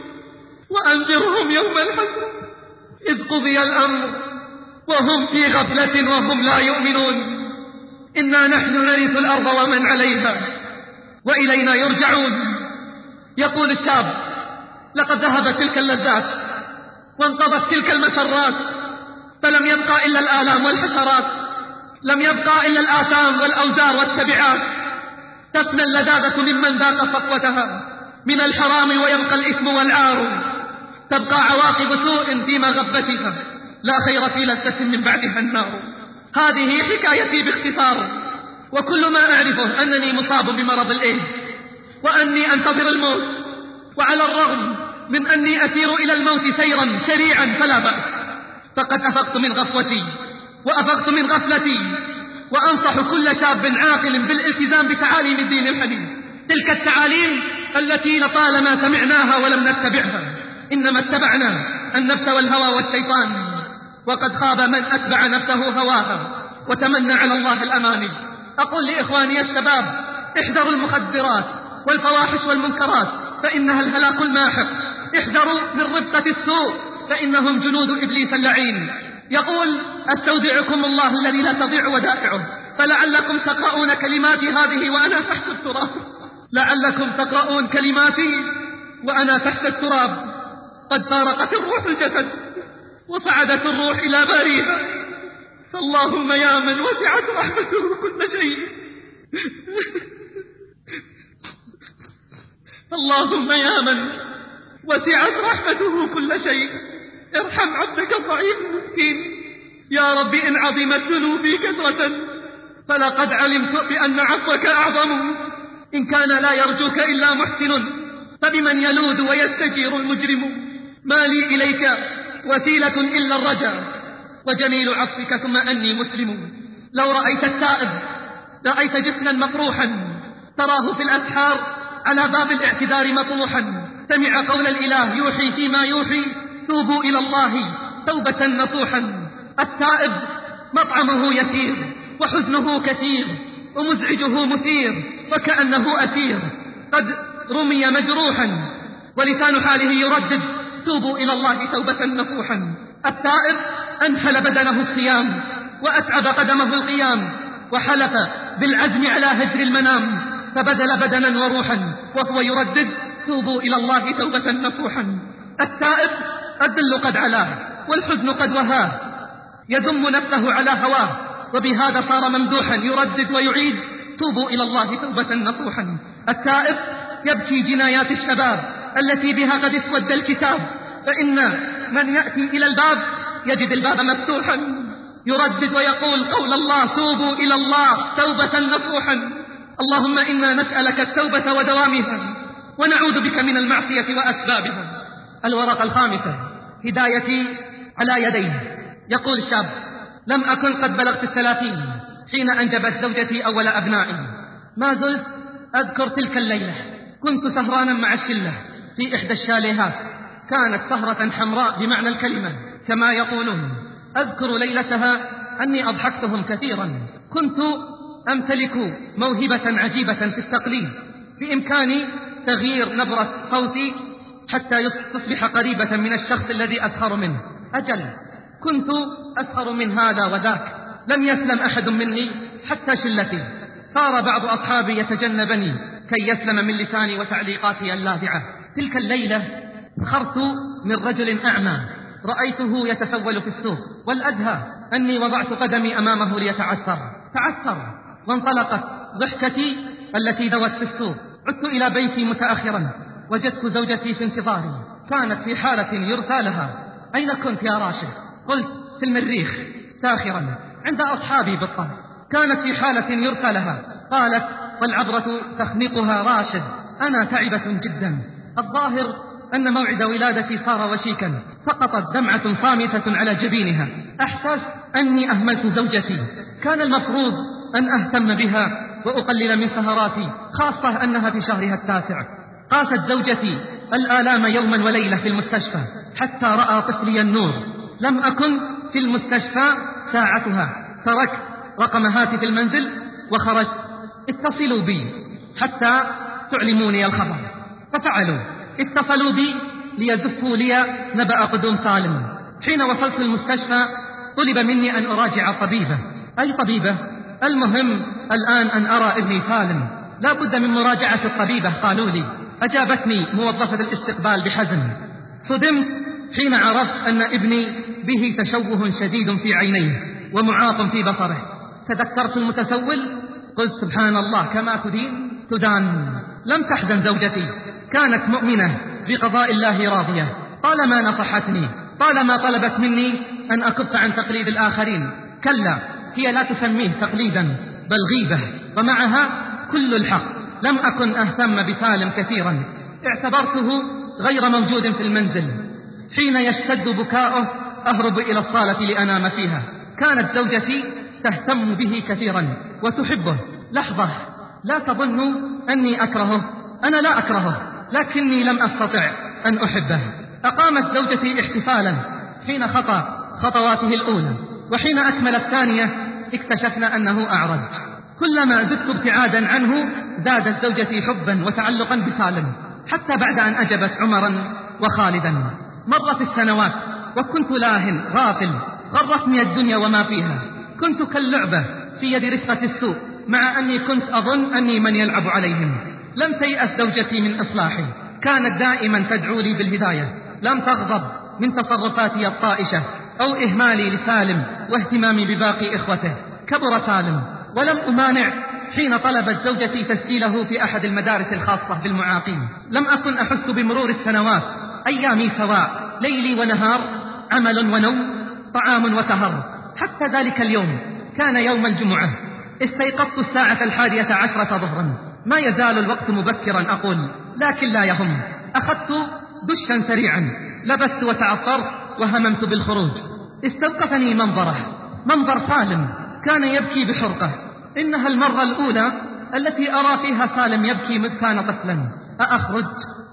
وأنذرهم يوم الحسرة إذ قضي الأمر وهم في غفلة وهم لا يؤمنون. إنا نحن نرث الأرض ومن عليها وإلينا يرجعون. يقول الشاب: لقد ذهبت تلك اللذات وانقضت تلك المسرات فلم يبقى إلا الآلام والحسرات، لم يبقى إلا الآثام والأوزار والتبعات. تفنى اللذاذة ممن ذاق صفوتها من الحرام ويبقى الإثم والعار. تبقى عواقب سوء في مغبتها، لا خير في لذة من بعدها النار. هذه حكايتي باختصار، وكل ما أعرفه أنني مصاب بمرض الإيدز وأني أنتظر الموت، وعلى الرغم من أني أسير إلى الموت سيرا سريعا فلا بأس، فقد أفقت من غفوتي وأفقت من غفلتي. وأنصح كل شاب عاقل بالالتزام بتعاليم الدين الحنيف، تلك التعاليم التي لطالما سمعناها ولم نتبعها، إنما اتبعنا النفس والهوى والشيطان. وقد خاب من أتبع نفسه هواها وتمنى على الله الأماني. أقول لإخواني الشباب: احذروا المخدرات والفواحش والمنكرات فإنها الهلاك الماحق. احذروا من رفقة السوء فإنهم جنود إبليس اللعين. يقول: أستودعكم الله الذي لا تضيع ودائعه، فلعلكم تقرؤون كلماتي هذه وأنا تحت التراب. لعلكم تقرؤون كلماتي وأنا تحت التراب. قد فارقت الروح الجسد وصعدت الروح إلى باريها، فاللهم يا من وسعت رحمته كل شيء اللهم يا من وسعت رحمته كل شيء ارحم عبدك الضعيف المسكين. يا رب إن عظمت ذنوبي كثرة فلقد علمت بأن عفوك أعظم. إن كان لا يرجوك إلا محسن فبمن يلوذ ويستجير المجرم. ما لي إليك وسيلة إلا الرجاء وجميل عفوك ثم أني مسلم. لو رأيت التائب رأيت جفنا مقروحا تراه في الأسحار على باب الاعتذار مطروحا. سمع قول الإله يوحي فيما يوحي: توبوا إلى الله توبة نصوحا. التائب مطعمه يسير وحزنه كثير ومزعجه مثير وكأنه أسير قد رمي مجروحا ولسان حاله يردد: توبوا إلى الله توبة نصوحا. التائب أنحل بدنه الصيام وأتعب قدمه القيام وحلف بالعزم على هجر المنام فبدل بدنا وروحا وهو يردد: توبوا إلى الله توبة نصوحا. التائب الذل قد علاه والحزن قد وهاه، يذم نفسه على هواه وبهذا صار ممدوحا يردد ويعيد: توبوا إلى الله توبة نصوحا. التائب يبكي جنايات الشباب التي بها قد اسود الكتاب، فإن من يأتي إلى الباب يجد الباب مفتوحا يردد ويقول قول الله: توبوا إلى الله توبة نصوحا. اللهم إنا نسألك التوبة ودوامها ونعوذ بك من المعصية وأسبابها. الورقة الخامسة: هدايتي على يديه. يقول الشاب: لم أكن قد بلغت الثلاثين حين أنجبت زوجتي أول أبنائي. ما زلت أذكر تلك الليلة، كنت سهرانا مع الشلة في إحدى الشاليهات، كانت سهرة حمراء بمعنى الكلمة كما يقولون. أذكر ليلتها أني أضحكتهم كثيرا. كنت أمتلك موهبة عجيبة في التقليد، بإمكاني تغيير نبرة صوتي حتى تصبح قريبة من الشخص الذي أسخر منه. أجل كنت أسخر من هذا وذاك، لم يسلم أحد مني حتى شلتي. صار بعض أصحابي يتجنبني كي يسلم من لساني وتعليقاتي اللاذعة. تلك الليلة سخرت من رجل أعمى رأيته يتسول في السوق، والأدهى أني وضعت قدمي أمامه ليتعثر. تعثر وانطلقت ضحكتي التي ذوت في السوق. عدت إلى بيتي متأخرا وجدت زوجتي في انتظاري، كانت في حالة يرثى لها. أين كنت يا راشد؟ قلت في المريخ ساخرا عند أصحابي بالطبع. كانت في حالة يرثى لها. قالت والعبرة تخنقها راشد، أنا تعبة جدا، الظاهر أن موعد ولادتي صار وشيكا. سقطت دمعة صامتة على جبينها. أحسست أني أهملت زوجتي، كان المفروض أن أهتم بها وأقلل من سهراتي، خاصة أنها في شهرها التاسع. قاست زوجتي الآلام يوما وليلة في المستشفى حتى رأى طفلي النور. لم أكن في المستشفى ساعتها، تركت رقم هاتف المنزل وخرجت. اتصلوا بي حتى تعلموني الخبر، ففعلوا. اتصلوا بي ليزفوا لي نبأ قدوم سالم. حين وصلت المستشفى طلب مني أن أراجع طبيبة. أي طبيبة؟ المهم الآن أن أرى ابني سالم، لا بد من مراجعة الطبيبة قالوا لي. أجابتني موظفة الاستقبال بحزن. صدمت حين عرفت أن ابني به تشوه شديد في عينيه ومعاق في بصره. تذكرت المتسول، قلت سبحان الله، كما تدين تدان. لم تحزن زوجتي، كانت مؤمنة بقضاء الله راضية. طالما نصحتني، طالما طلبت مني أن أكف عن تقليد الآخرين. كلا، هي لا تسميه تقليدا بل غيبة، ومعها كل الحق. لم أكن أهتم بسالم كثيرا، اعتبرته غير موجود في المنزل. حين يشتد بكاؤه أهرب إلى الصالة لأنام فيها. كانت زوجتي تهتم به كثيرا وتحبه. لحظة، لا تظنوا أني أكرهه، أنا لا أكرهه، لكني لم أستطع أن أحبه. أقامت زوجتي احتفالا حين خطى خطواته الأولى، وحين أكمل الثانية اكتشفنا أنه أعرج. كلما زدت ابتعادا عنه زادت زوجتي حبا وتعلقا بسالم، حتى بعد أن أجبت عمرا وخالدا. مرت السنوات وكنت لاهٍ غافل، غرتني الدنيا وما فيها. كنت كاللعبة في يد رفقة السوء، مع أني كنت أظن أني من يلعب عليهم. لم تيأس زوجتي من إصلاحي، كانت دائما تدعو لي بالهداية. لم تغضب من تصرفاتي الطائشة أو إهمالي لسالم واهتمامي بباقي إخوته. كبر سالم ولم أمانع حين طلبت زوجتي تسجيله في أحد المدارس الخاصة بالمعاقين. لم أكن أحس بمرور السنوات، أيامي سواء، ليلي ونهار، عمل ونوم، طعام وسهر. حتى ذلك اليوم كان يوم الجمعة. استيقظت الساعة الحادية عشرة ظهرا. ما يزال الوقت مبكرا أقول، لكن لا يهم. أخذت دشا سريعا، لبست وتعطرت وهممت بالخروج. استوقفني منظره، منظر سالم كان يبكي بحرقة. إنها المرة الأولى التي أرى فيها سالم يبكي مذ كان طفلا. أأخرج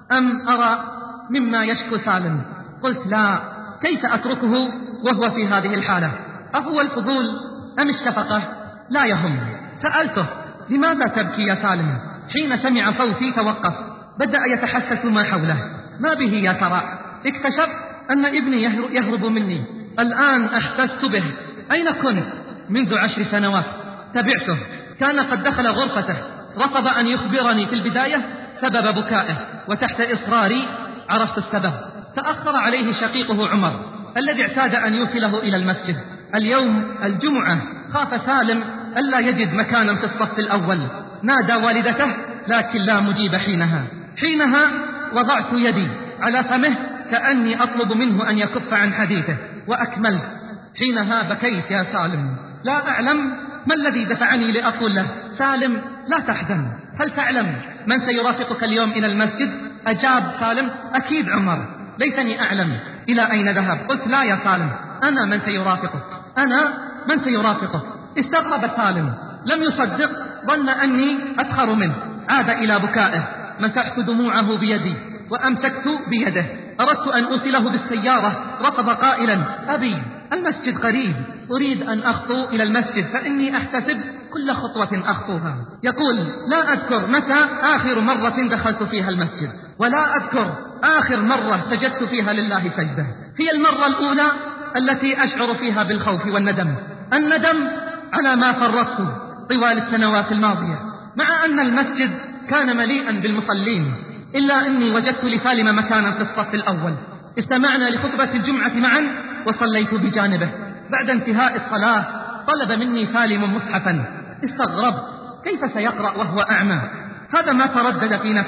أم أرى مما يشكو سالم؟ قلت لا، كيف أتركه وهو في هذه الحالة؟ أهو الفضول أم الشفقة؟ لا يهم. سألته لماذا تبكي يا سالم؟ حين سمع صوتي توقف، بدأ يتحسس ما حوله. ما به يا ترى؟ اكتشفت أن ابني يهرب مني. الآن أحسست به. أين كنت؟ منذ عشر سنوات. تبعته، كان قد دخل غرفته. رفض أن يخبرني في البداية سبب بكائه، وتحت إصراري عرفت السبب. تأخر عليه شقيقه عمر الذي اعتاد أن يوصله إلى المسجد. اليوم الجمعة خاف سالم ألا يجد مكانا في الصف الأول. نادى والدته لكن لا مجيب حينها. حينها وضعت يدي على فمه كأني أطلب منه أن يكف عن حديثه، وأكملت. حينها بكيت يا سالم. لا أعلم ما الذي دفعني لأقول له سالم لا تحزن، هل تعلم من سيرافقك اليوم إلى المسجد؟ أجاب سالم أكيد عمر. ليتني أعلم إلى أين ذهب. قلت لا يا سالم، أنا من سيرافقك، أنا من سيرافقك. استغرب سالم، لم يصدق، ظن أني أسخر منه. عاد إلى بكائه. مسحت دموعه بيدي وأمسكت بيده. أردت أن أوصله بالسيارة، رفض قائلا أبي المسجد قريب، أريد أن أخطو إلى المسجد فإني أحتسب كل خطوة أخطوها. يقول لا أذكر متى آخر مرة دخلت فيها المسجد، ولا أذكر آخر مرة سجدت فيها لله سجدة. هي المرة الأولى التي أشعر فيها بالخوف والندم، الندم على ما فرطت طوال السنوات الماضية. مع أن المسجد كان مليئا بالمصلين، إلا أني وجدت لسالم مكانا في الصف الأول. استمعنا لخطبة الجمعة معا وصليت بجانبه. بعد انتهاء الصلاة طلب مني سالم مصحفا. استغربت، كيف سيقرأ وهو أعمى؟ هذا ما تردد في نفسي.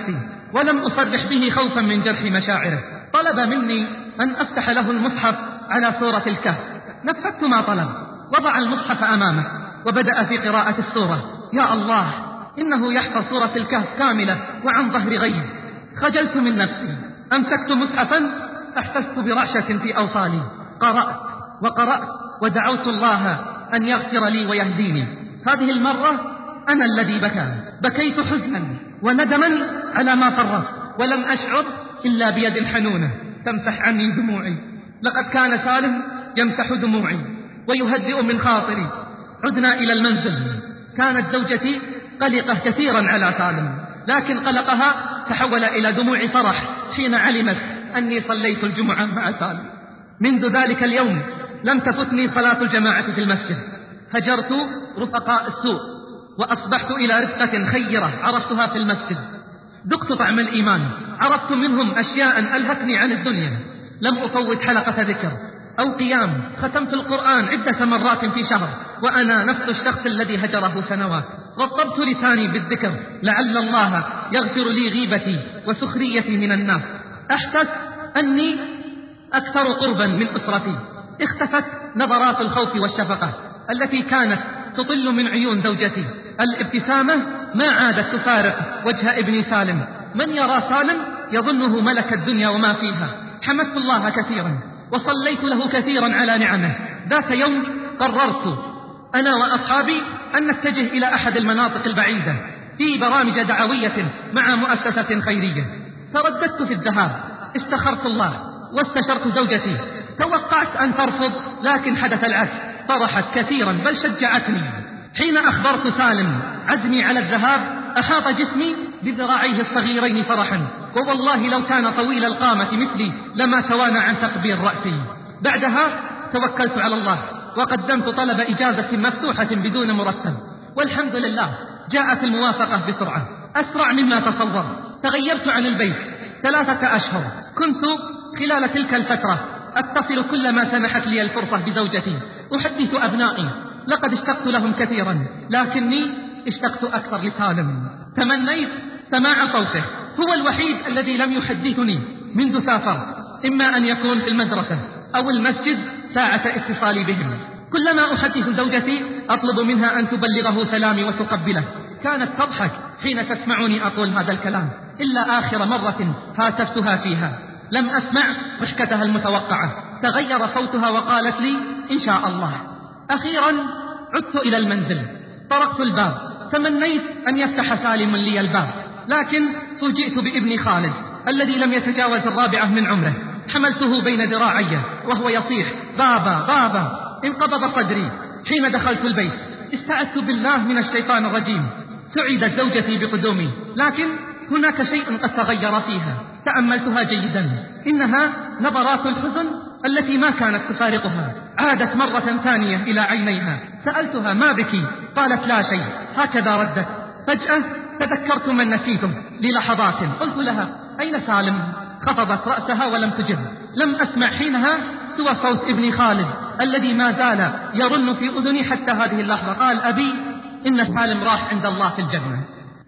ولم أصرح به خوفا من جرح مشاعره. طلب مني أن أفتح له المصحف على سورة الكهف. نفذت ما طلب، وضع المصحف أمامه وبدأ في قراءة السورة. يا الله، إنه يحفظ سورة الكهف كاملة وعن ظهر غيب. خجلت من نفسي، أمسكت مصحفا، أحسست برعشة في أوصالي. قرأت وقرأت ودعوت الله أن يغفر لي ويهديني. هذه المرة أنا الذي بكى، بكيت حزنا وندما على ما فرطت، ولم أشعر إلا بيد حنونة تمسح عني دموعي. لقد كان سالم يمسح دموعي ويهدئ من خاطري. عدنا إلى المنزل. كانت زوجتي قلقة كثيرا على سالم، لكن قلقها تحول إلى دموع فرح حين علمت أني صليت الجمعة مع سالم. منذ ذلك اليوم لم تفتني صلاة الجماعة في المسجد. هجرت رفقاء السوء وأصبحت إلى رفقة خيرة عرفتها في المسجد. ذقت طعم الإيمان، عرفت منهم أشياء ألهتني عن الدنيا. لم أفوت حلقة ذكر أو قيام. ختمت القرآن عدة مرات في شهر وأنا نفس الشخص الذي هجره سنوات. رطبت لساني بالذكر لعل الله يغفر لي غيبتي وسخريتي من الناس. أحسست أني أكثر قربا من أسرتي. اختفت نظرات الخوف والشفقة التي كانت تطل من عيون زوجتي. الابتسامة ما عادت تفارق وجه ابني سالم. من يرى سالم يظنه ملك الدنيا وما فيها. حمدت الله كثيرا وصليت له كثيرا على نعمه. ذات يوم قررت أنا وأصحابي أن نتجه إلى أحد المناطق البعيدة في برامج دعوية مع مؤسسة خيرية. ترددت في الذهاب، استخرت الله واستشرت زوجتي. توقعت أن ترفض، لكن حدث العكس، فرحت كثيرا بل شجعتني. حين أخبرت سالم عزمي على الذهاب أحاط جسمي بذراعيه الصغيرين فرحا، ووالله لو كان طويل القامة مثلي لما توانى عن تقبيل رأسي. بعدها توكلت على الله وقدمت طلب إجازة مفتوحة بدون مرتب، والحمد لله جاءت الموافقة بسرعة أسرع مما تصور. تغيرت عن البيت ثلاثة أشهر. كنت خلال تلك الفترة أتصل كلما سنحت لي الفرصة بزوجتي، أحدث أبنائي. لقد اشتقت لهم كثيرا، لكني اشتقت أكثر لسالم. تمنيت سماع صوته، هو الوحيد الذي لم يحدثني منذ سافر، إما أن يكون في المدرسة أو المسجد ساعة اتصالي بهم. كلما أحدث زوجتي أطلب منها أن تبلغه سلامي وتقبله. كانت تضحك حين تسمعني أقول هذا الكلام، إلا آخر مرة هاتفتها فيها لم أسمع ضحكتها المتوقعة. تغير صوتها وقالت لي إن شاء الله. أخيرا عدت إلى المنزل، طرقت الباب، تمنيت أن يفتح سالم لي الباب، لكن فوجئت بابني خالد الذي لم يتجاوز الرابعة من عمره. حملته بين ذراعي وهو يصيح بابا بابا. انقبض صدري حين دخلت البيت. استعذت بالله من الشيطان الرجيم. سعدت زوجتي بقدومي، لكن هناك شيء قد تغير فيها. تأملتها جيدا، إنها نظرات الحزن التي ما كانت تفارقها عادت مرة ثانية إلى عينيها. سألتها ما بكي؟ قالت لا شيء، هكذا ردت. فجأة تذكرت من نسيته للحظات. قلت لها أين سالم؟ خفضت رأسها ولم تجب. لم أسمع حينها سوى صوت ابني خالد الذي ما زال يرن في أذني حتى هذه اللحظة. قال أبي إن سالم راح عند الله في الجنة.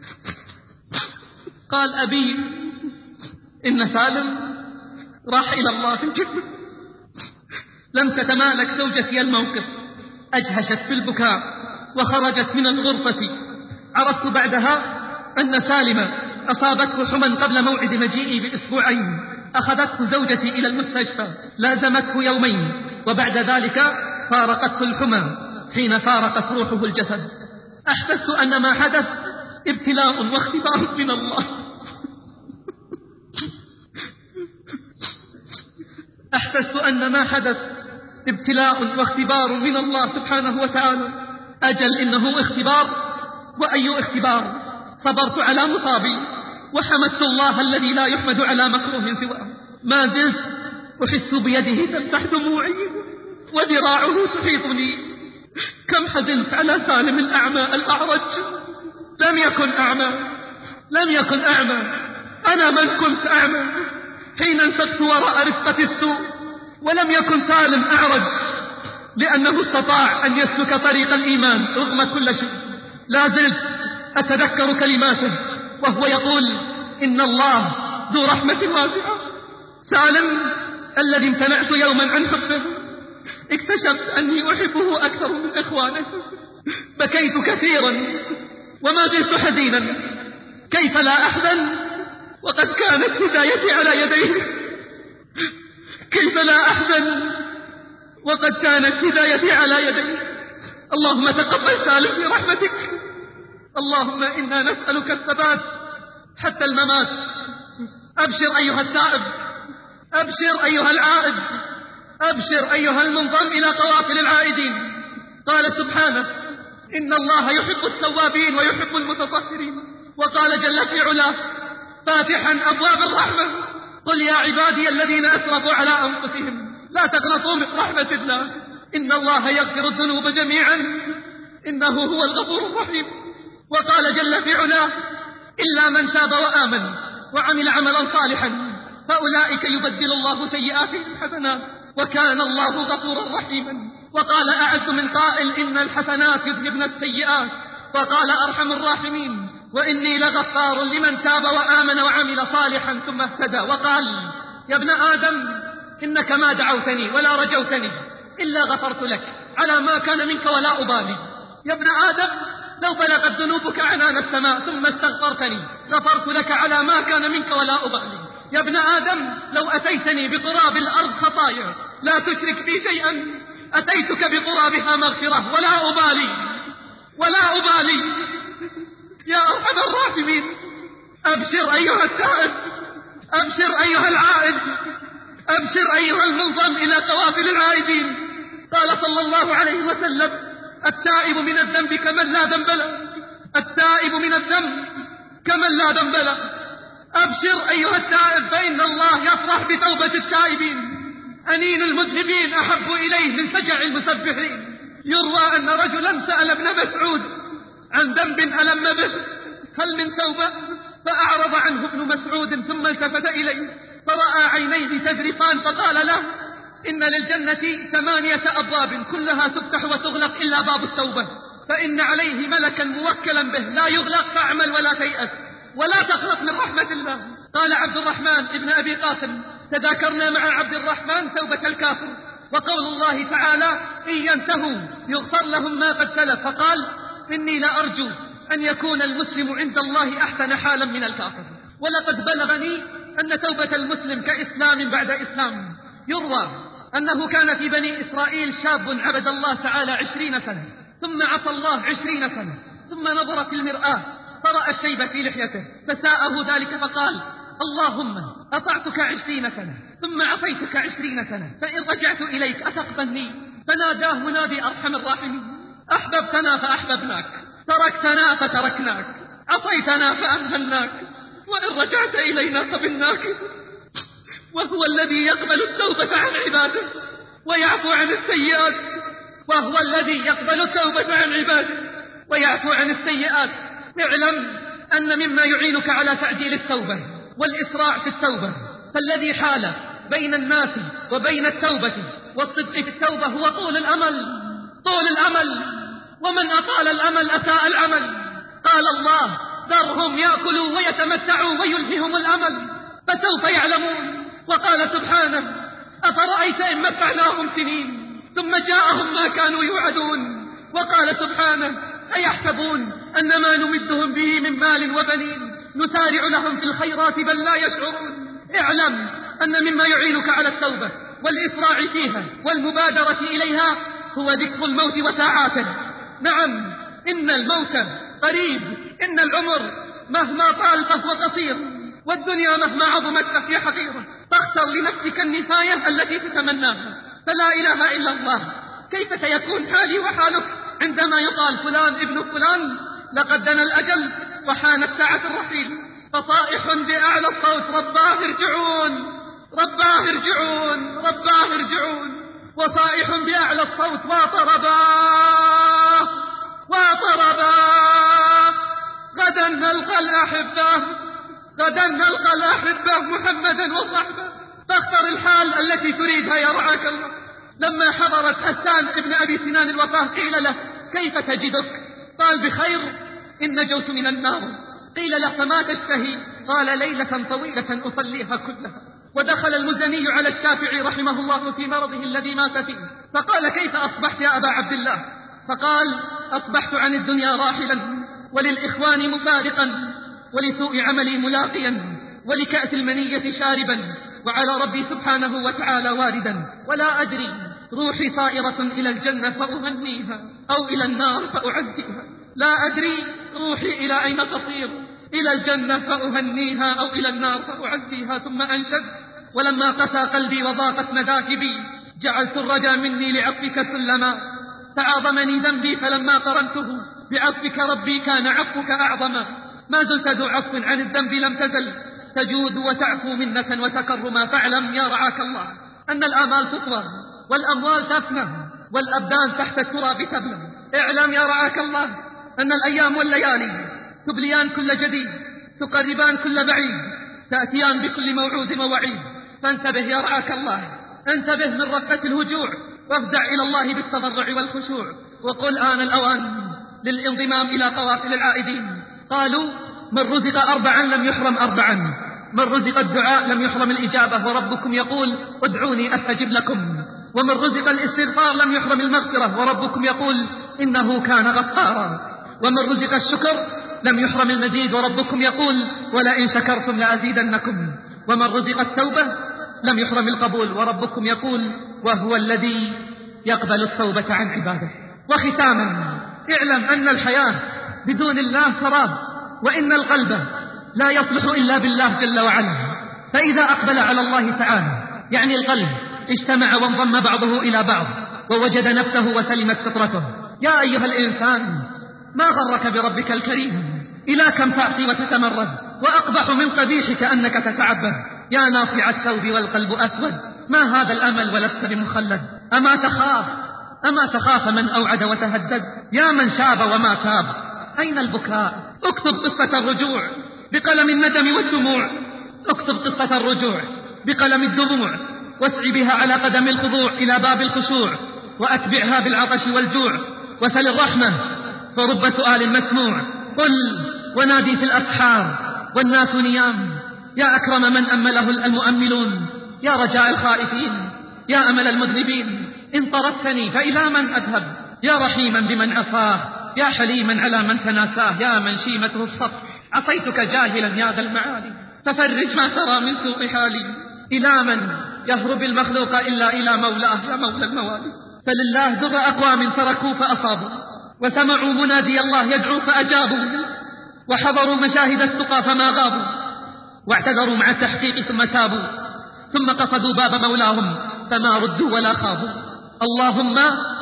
قال أبي إن سالم راح إلى الله في الجنة. لم تتمالك زوجتي الموقف، أجهشت في البكاء وخرجت من الغرفة. عرفت بعدها أن سالم أصابته حمى قبل موعد مجيئي بأسبوعين. أخذته زوجتي إلى المستشفى، لازمته يومين، وبعد ذلك فارقته الحمى حين فارقت روحه الجسد. أحسست أن ما حدث ابتلاء واختبار من الله. أحسست أن ما حدث ابتلاء واختبار من الله سبحانه وتعالى. أجل إنه اختبار، وأي اختبار. صبرت على مصابي وحمدت الله الذي لا يحمد على مكروه سواه. ما زلت أحس بيده تمسح دموعي وذراعه تحيطني. كم حزنت على سالم الأعمى الأعرج. لم يكن أعمى، لم يكن أعمى، أنا من كنت أعمى حين انسقت وراء رفقة السوء. ولم يكن سالم أعرج لأنه استطاع أن يسلك طريق الإيمان رغم كل شيء. لا زلت أتذكر كلماته وهو يقول إن الله ذو رحمة واسعة. سالم الذي امتنعت يوما عن حبه اكتشفت أني أحبه أكثر من إخوانه. بكيت كثيرا وما زلت حزينا. كيف لا أحزن وقد كانت هدايتي على يديه؟ كيف لا أحزن وقد كانت هدايتي على يديه؟ اللهم تقبل سالم في رحمتك. اللهم إنا نسألك الثبات حتى الممات. أبشر أيها التائب، أبشر أيها العائد، أبشر أيها المنضم إلى قوافل العائدين. قال سبحانه: إن الله يحب التوابين ويحب المتطهرين. وقال جل في علاه فاتحا أبواب الرحمة: قل يا عبادي الذين أسرفوا على أنفسهم لا تقنطوا من رحمة الله إن الله يغفر الذنوب جميعا إنه هو الغفور الرحيم. وقال جل في علاه: إلا من تاب وآمن وعمل عملا صالحا فأولئك يبدل الله سيئاتهم حسنات وكان الله غفورا رحيما. وقال أعز من قائل: إن الحسنات يذهبن السيئات. وقال أرحم الراحمين: وإني لغفار لمن تاب وآمن وعمل صالحا ثم اهتدى. وقال: يا ابن آدم إنك ما دعوتني ولا رجوتني إلا غفرت لك على ما كان منك ولا أبالي. يا ابن آدم لو بلغت ذنوبك عنان السماء ثم استغفرتني غفرت لك على ما كان منك ولا أبالي. يا ابن آدم لو أتيتني بقراب الأرض خطايا لا تشرك بي شيئا أتيتك بقرابها مغفرة ولا أبالي ولا أبالي. يا أرحم الراحمين أبشر أيها التائب، أبشر أيها العائد، أبشر أيها المنضم إلى قوافل العائدين. قال صلى الله عليه وسلم: التائب من الذنب كمن لا ذنب له، التائب من الذنب كمن لا ذنب له. أبشر أيها التائب فإن الله يفرح بتوبة التائبين. أنين المذنبين أحب إليه من سجع المسبحين. يروى أن رجلا سأل ابن مسعود عن ذنب ألم به: هل من توبة؟ فأعرض عنه ابن مسعود ثم التفت إليه فرأى عينيه تذرفان فقال له: إن للجنة ثمانية أبواب كلها تفتح وتغلق إلا باب التوبة، فإن عليه ملكا موكلا به لا يغلق فاعمل ولا تيأس ولا تقنط من رحمة الله. قال عبد الرحمن ابن أبي قاسم: تذاكرنا مع عبد الرحمن توبة الكافر وقول الله تعالى: إن ينتهوا يغفر لهم ما قد سلف. فقال: إني لأرجو أن يكون المسلم عند الله أحسن حالا من الكافر. ولقد بلغني أن توبة المسلم كإسلام بعد إسلام. يروى أنه كان في بني إسرائيل شاب عبد الله تعالى عشرين سنة ثم عصى الله عشرين سنة ثم نظر في المرآة فرأى الشيب في لحيته فساءه ذلك فقال: اللهم أطعتك عشرين سنة ثم عصيتك عشرين سنة فإن رجعت إليك أتقبلني. فناداه منادي أرحم الراحمين: أحببتنا فأحببناك، تركتنا فتركناك، عصيتنا فأمهلناك، وإن رجعت إلينا قبلناك. وهو الذي يقبل التوبة عن عباده ويعفو عن السيئات، وهو الذي يقبل التوبة عن عباده ويعفو عن السيئات. اعلم أن مما يعينك على تعجيل التوبة والإسراع في التوبة فالذي حال بين الناس وبين التوبة والصدق في التوبة هو طول الأمل. طول الأمل، ومن أطال الأمل أساء العمل. قال الله: ذرهم يأكلوا ويتمتعوا ويلههم الأمل فسوف يعلمون. وقال سبحانه: أفرأيت إن متعناهم سنين ثم جاءهم ما كانوا يوعدون. وقال سبحانه: أيحسبون أن ما نمدهم به من مال وبنين نسارع لهم في الخيرات بل لا يشعرون. اعلم أن مما يعينك على التوبة والإسراع فيها والمبادرة إليها هو ذكر الموت وساعاته. نعم، إن الموت قريب، إن العمر مهما طال فهو قصير، والدنيا مهما عظمت فهي حقيرة. فاختر لنفسك النهاية التي تتمناها. فلا إله إلا الله. كيف سيكون حالي وحالك عندما يقال فلان ابن فلان لقد دنا الأجل وحانت ساعة الرحيل؟ فصائح بأعلى الصوت: رباه ارجعون، رباه ارجعون، رباه ارجعون. وصائح بأعلى الصوت: وطرباه، وطرباه. غدا نلقى الأحبة، غدا نلقى الأحبة محمدا وصحبه. فاختر الحال التي تريدها يرعاك الله. لما حضرت حسان ابن أبي سنان الوفاة قيل له: كيف تجدك؟ قال: بخير، إن نجوت من النار قيل له فما تشتهي؟ قال ليلة طويلة أصليها كلها. ودخل المزني على الشافعي رحمه الله في مرضه الذي مات فيه، فقال كيف أصبحت يا أبا عبد الله؟ فقال أصبحت عن الدنيا راحلا، وللإخوان مفارقا، ولسوء عملي ملاقيا، ولكأس المنية شاربا، وعلى ربي سبحانه وتعالى واردا، ولا أدري روحي صائرة إلى الجنة فأهنيها أو إلى النار فأعزيها. لا أدري روحي إلى أين تصير، إلى الجنة فأهنيها أو إلى النار فأعزيها. ثم أنشد: ولما قسى قلبي وضاقت مذاهبي، جعلت الرجا مني لعفوك سلما، تعاظمني ذنبي فلما قرنته بعفوك ربي كان عفوك أعظما. ما زلت ذو عفو عن الذنب لم تزل، تجود وتعفو منة وتكرما. فاعلم يا رعاك الله أن الآمال تطوى والأموال تفنى والأبدان تحت التراب تبلى. اعلم يا رعاك الله أن الأيام والليالي تبليان كل جديد، تقربان كل بعيد، تأتيان بكل موعود ووعيد. فانتبه يا رعاك الله، انتبه من رقة الهجوع، وافزع إلى الله بالتضرع والخشوع، وقل آن الأوان للانضمام إلى قوافل العائدين. قالوا: من رزق أربعا لم يحرم أربعا، من رزق الدعاء لم يحرم الإجابة، وربكم يقول: ادعوني أستجب لكم. ومن رزق الاستغفار لم يحرم المغفرة، وربكم يقول: إنه كان غفارا. ومن رزق الشكر لم يحرم المزيد، وربكم يقول: ولئن شكرتم لأزيدنكم. ومن رزق التوبة لم يحرم القبول، وربكم يقول: وهو الذي يقبل التوبة عن عباده. وختاما، اعلم أن الحياة بدون الله سراب، وإن القلب لا يصلح إلا بالله جل وعلا. فإذا أقبل على الله تعالى، يعني القلب اجتمع وانضم بعضه إلى بعض ووجد نفسه وسلمت فطرته. يا أيها الإنسان، ما غرك بربك الكريم؟ إلى كم تعصي وتتمرد؟ وأقبح من قبيحك أنك تتعبد. يا ناصع الثوب والقلب أسود، ما هذا الأمل ولست بمخلد؟ أما تخاف أما تخاف من أوعد وتهدد؟ يا من شاب وما تاب، أين البكاء؟ اكتب قصة الرجوع بقلم الندم والدموع، اكتب قصة الرجوع بقلم الدموع، واسع بها على قدم الخضوع إلى باب الخشوع، وأتبعها بالعطش والجوع، وسل الرحمة فرب سؤال مسموع. قل ونادي في الأسحار والناس نيام، يا أكرم من أمله المؤملون، يا رجاء الخائفين، يا أمل المذنبين. إن طردتني فإلى من أذهب؟ يا رحيما بمن عصاه، يا حليما على من تناساه، يا من شيمته الصف. عصيتك جاهلا يا ذا المعالي، ففرج ما ترى من سوء حالي. إلى من يهرب المخلوق إلا إلى مولاه يا مولى الموالي؟ فلله در أقوام تركوا فأصابوا، وسمعوا منادي الله يدعو فأجابوا، وحضروا مشاهد التقى فما غابوا، واعتذروا مع التحقيق ثم تابوا، ثم قصدوا باب مولاهم فما ردوا ولا خابوا. اللهم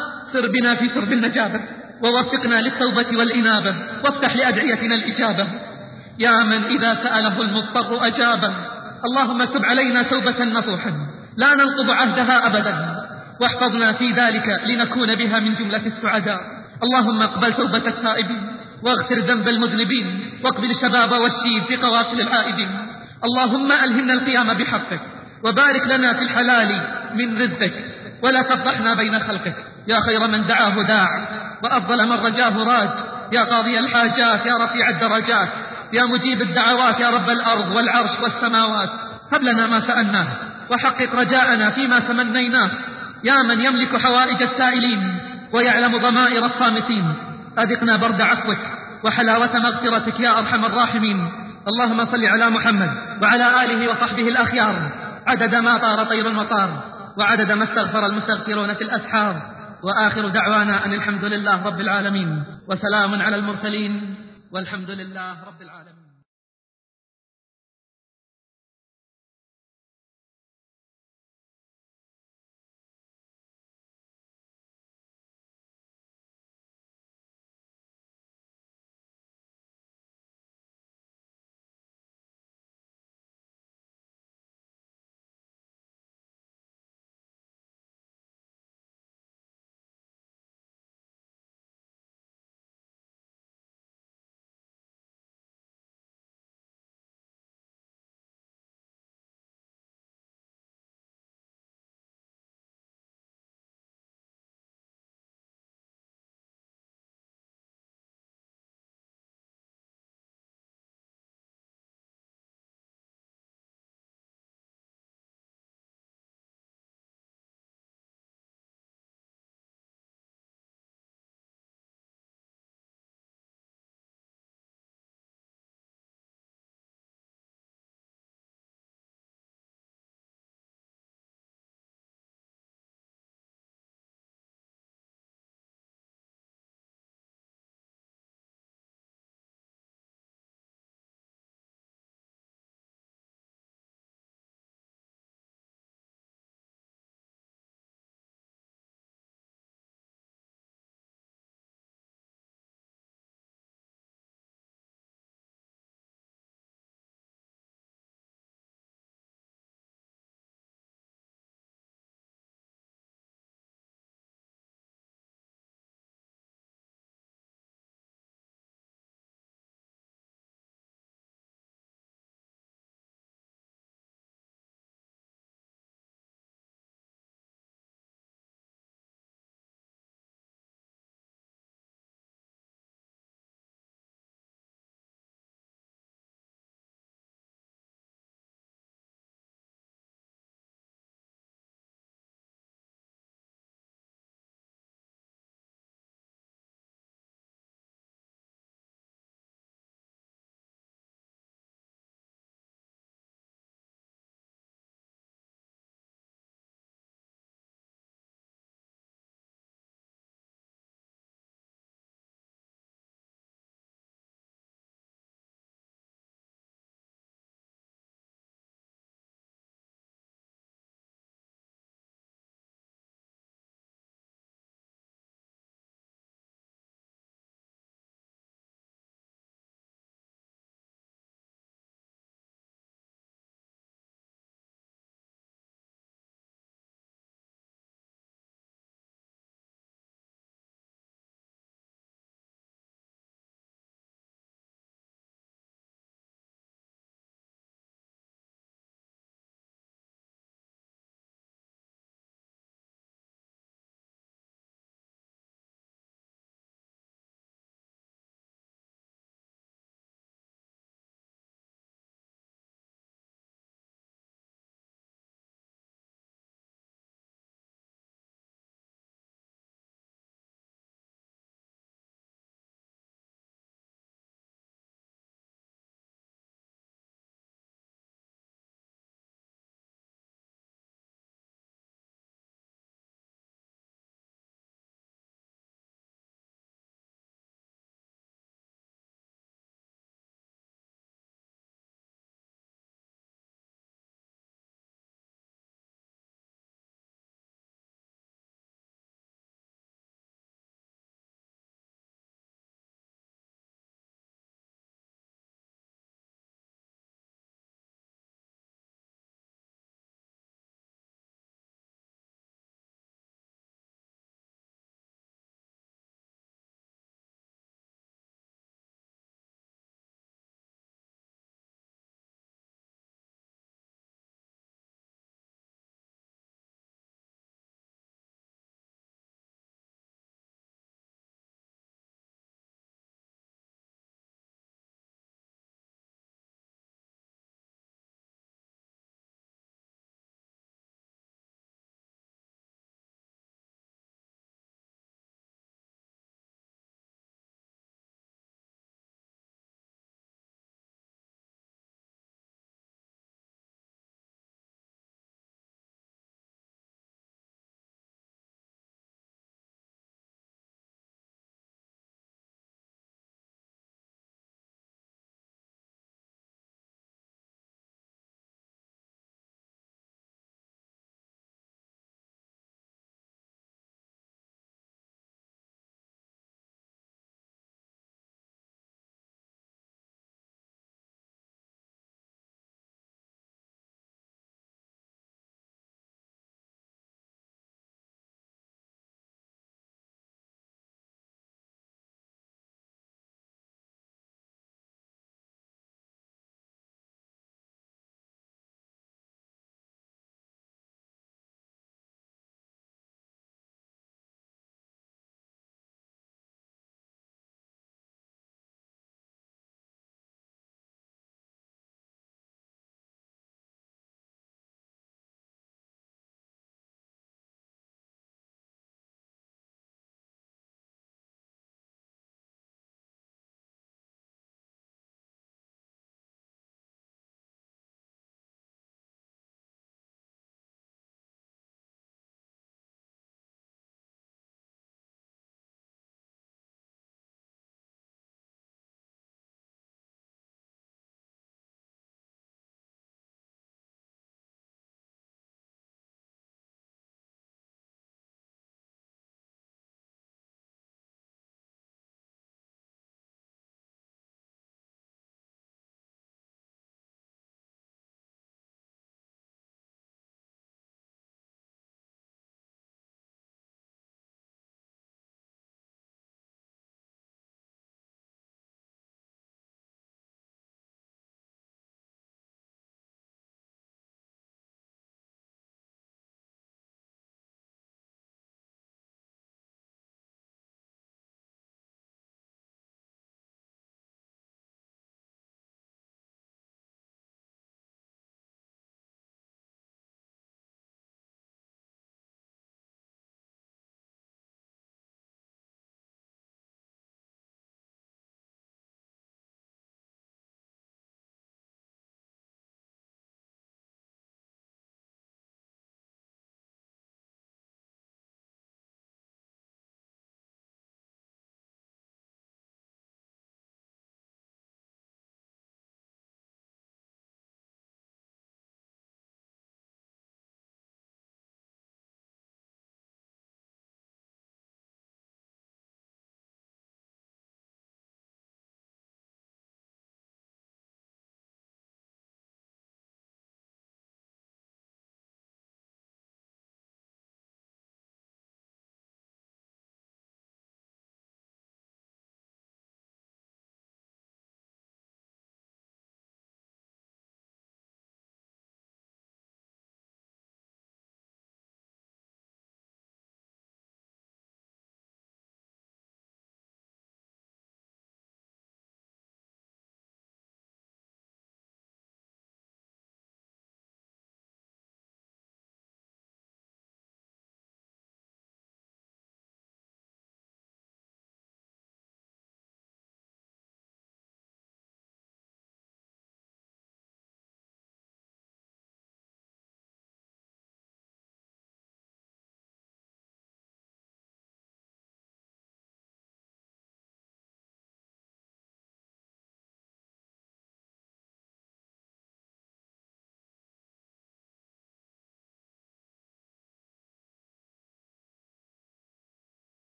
سر بنا في سرب النجابة، ووفقنا للتوبة والإنابة، وافتح لأدعيتنا الإجابة. يا من إذا سأله المضطر أجابه، اللهم تب علينا توبة نصوحا لا ننقض عهدها أبدا، واحفظنا في ذلك لنكون بها من جملة السعداء. اللهم اقبل توبة التائبين، واغفر ذنب المذنبين، واقبل الشباب والشيب في قوافل العائدين. اللهم ألهمنا القيام بحقك، وبارك لنا في الحلال من رزقك، ولا تفضحنا بين خلقك. يا خير من دعاه داع، وأفضل من رجاه راج، يا قاضي الحاجات، يا رفيع الدرجات، يا مجيب الدعوات، يا رب الأرض والعرش والسماوات. هب لنا ما سألناه، وحقق رجاءنا فيما تمنيناه. يا من يملك حوائج السائلين ويعلم ضمائر الصامتين، أذقنا برد عفوك وحلاوة مغفرتك يا أرحم الراحمين. اللهم صل على محمد وعلى آله وصحبه الأخيار، عدد ما طار طير وطار، وعدد ما استغفر المستغفرون في الأسحار. وآخر دعوانا أن الحمد لله رب العالمين، وسلام على المرسلين، والحمد لله رب العالمين.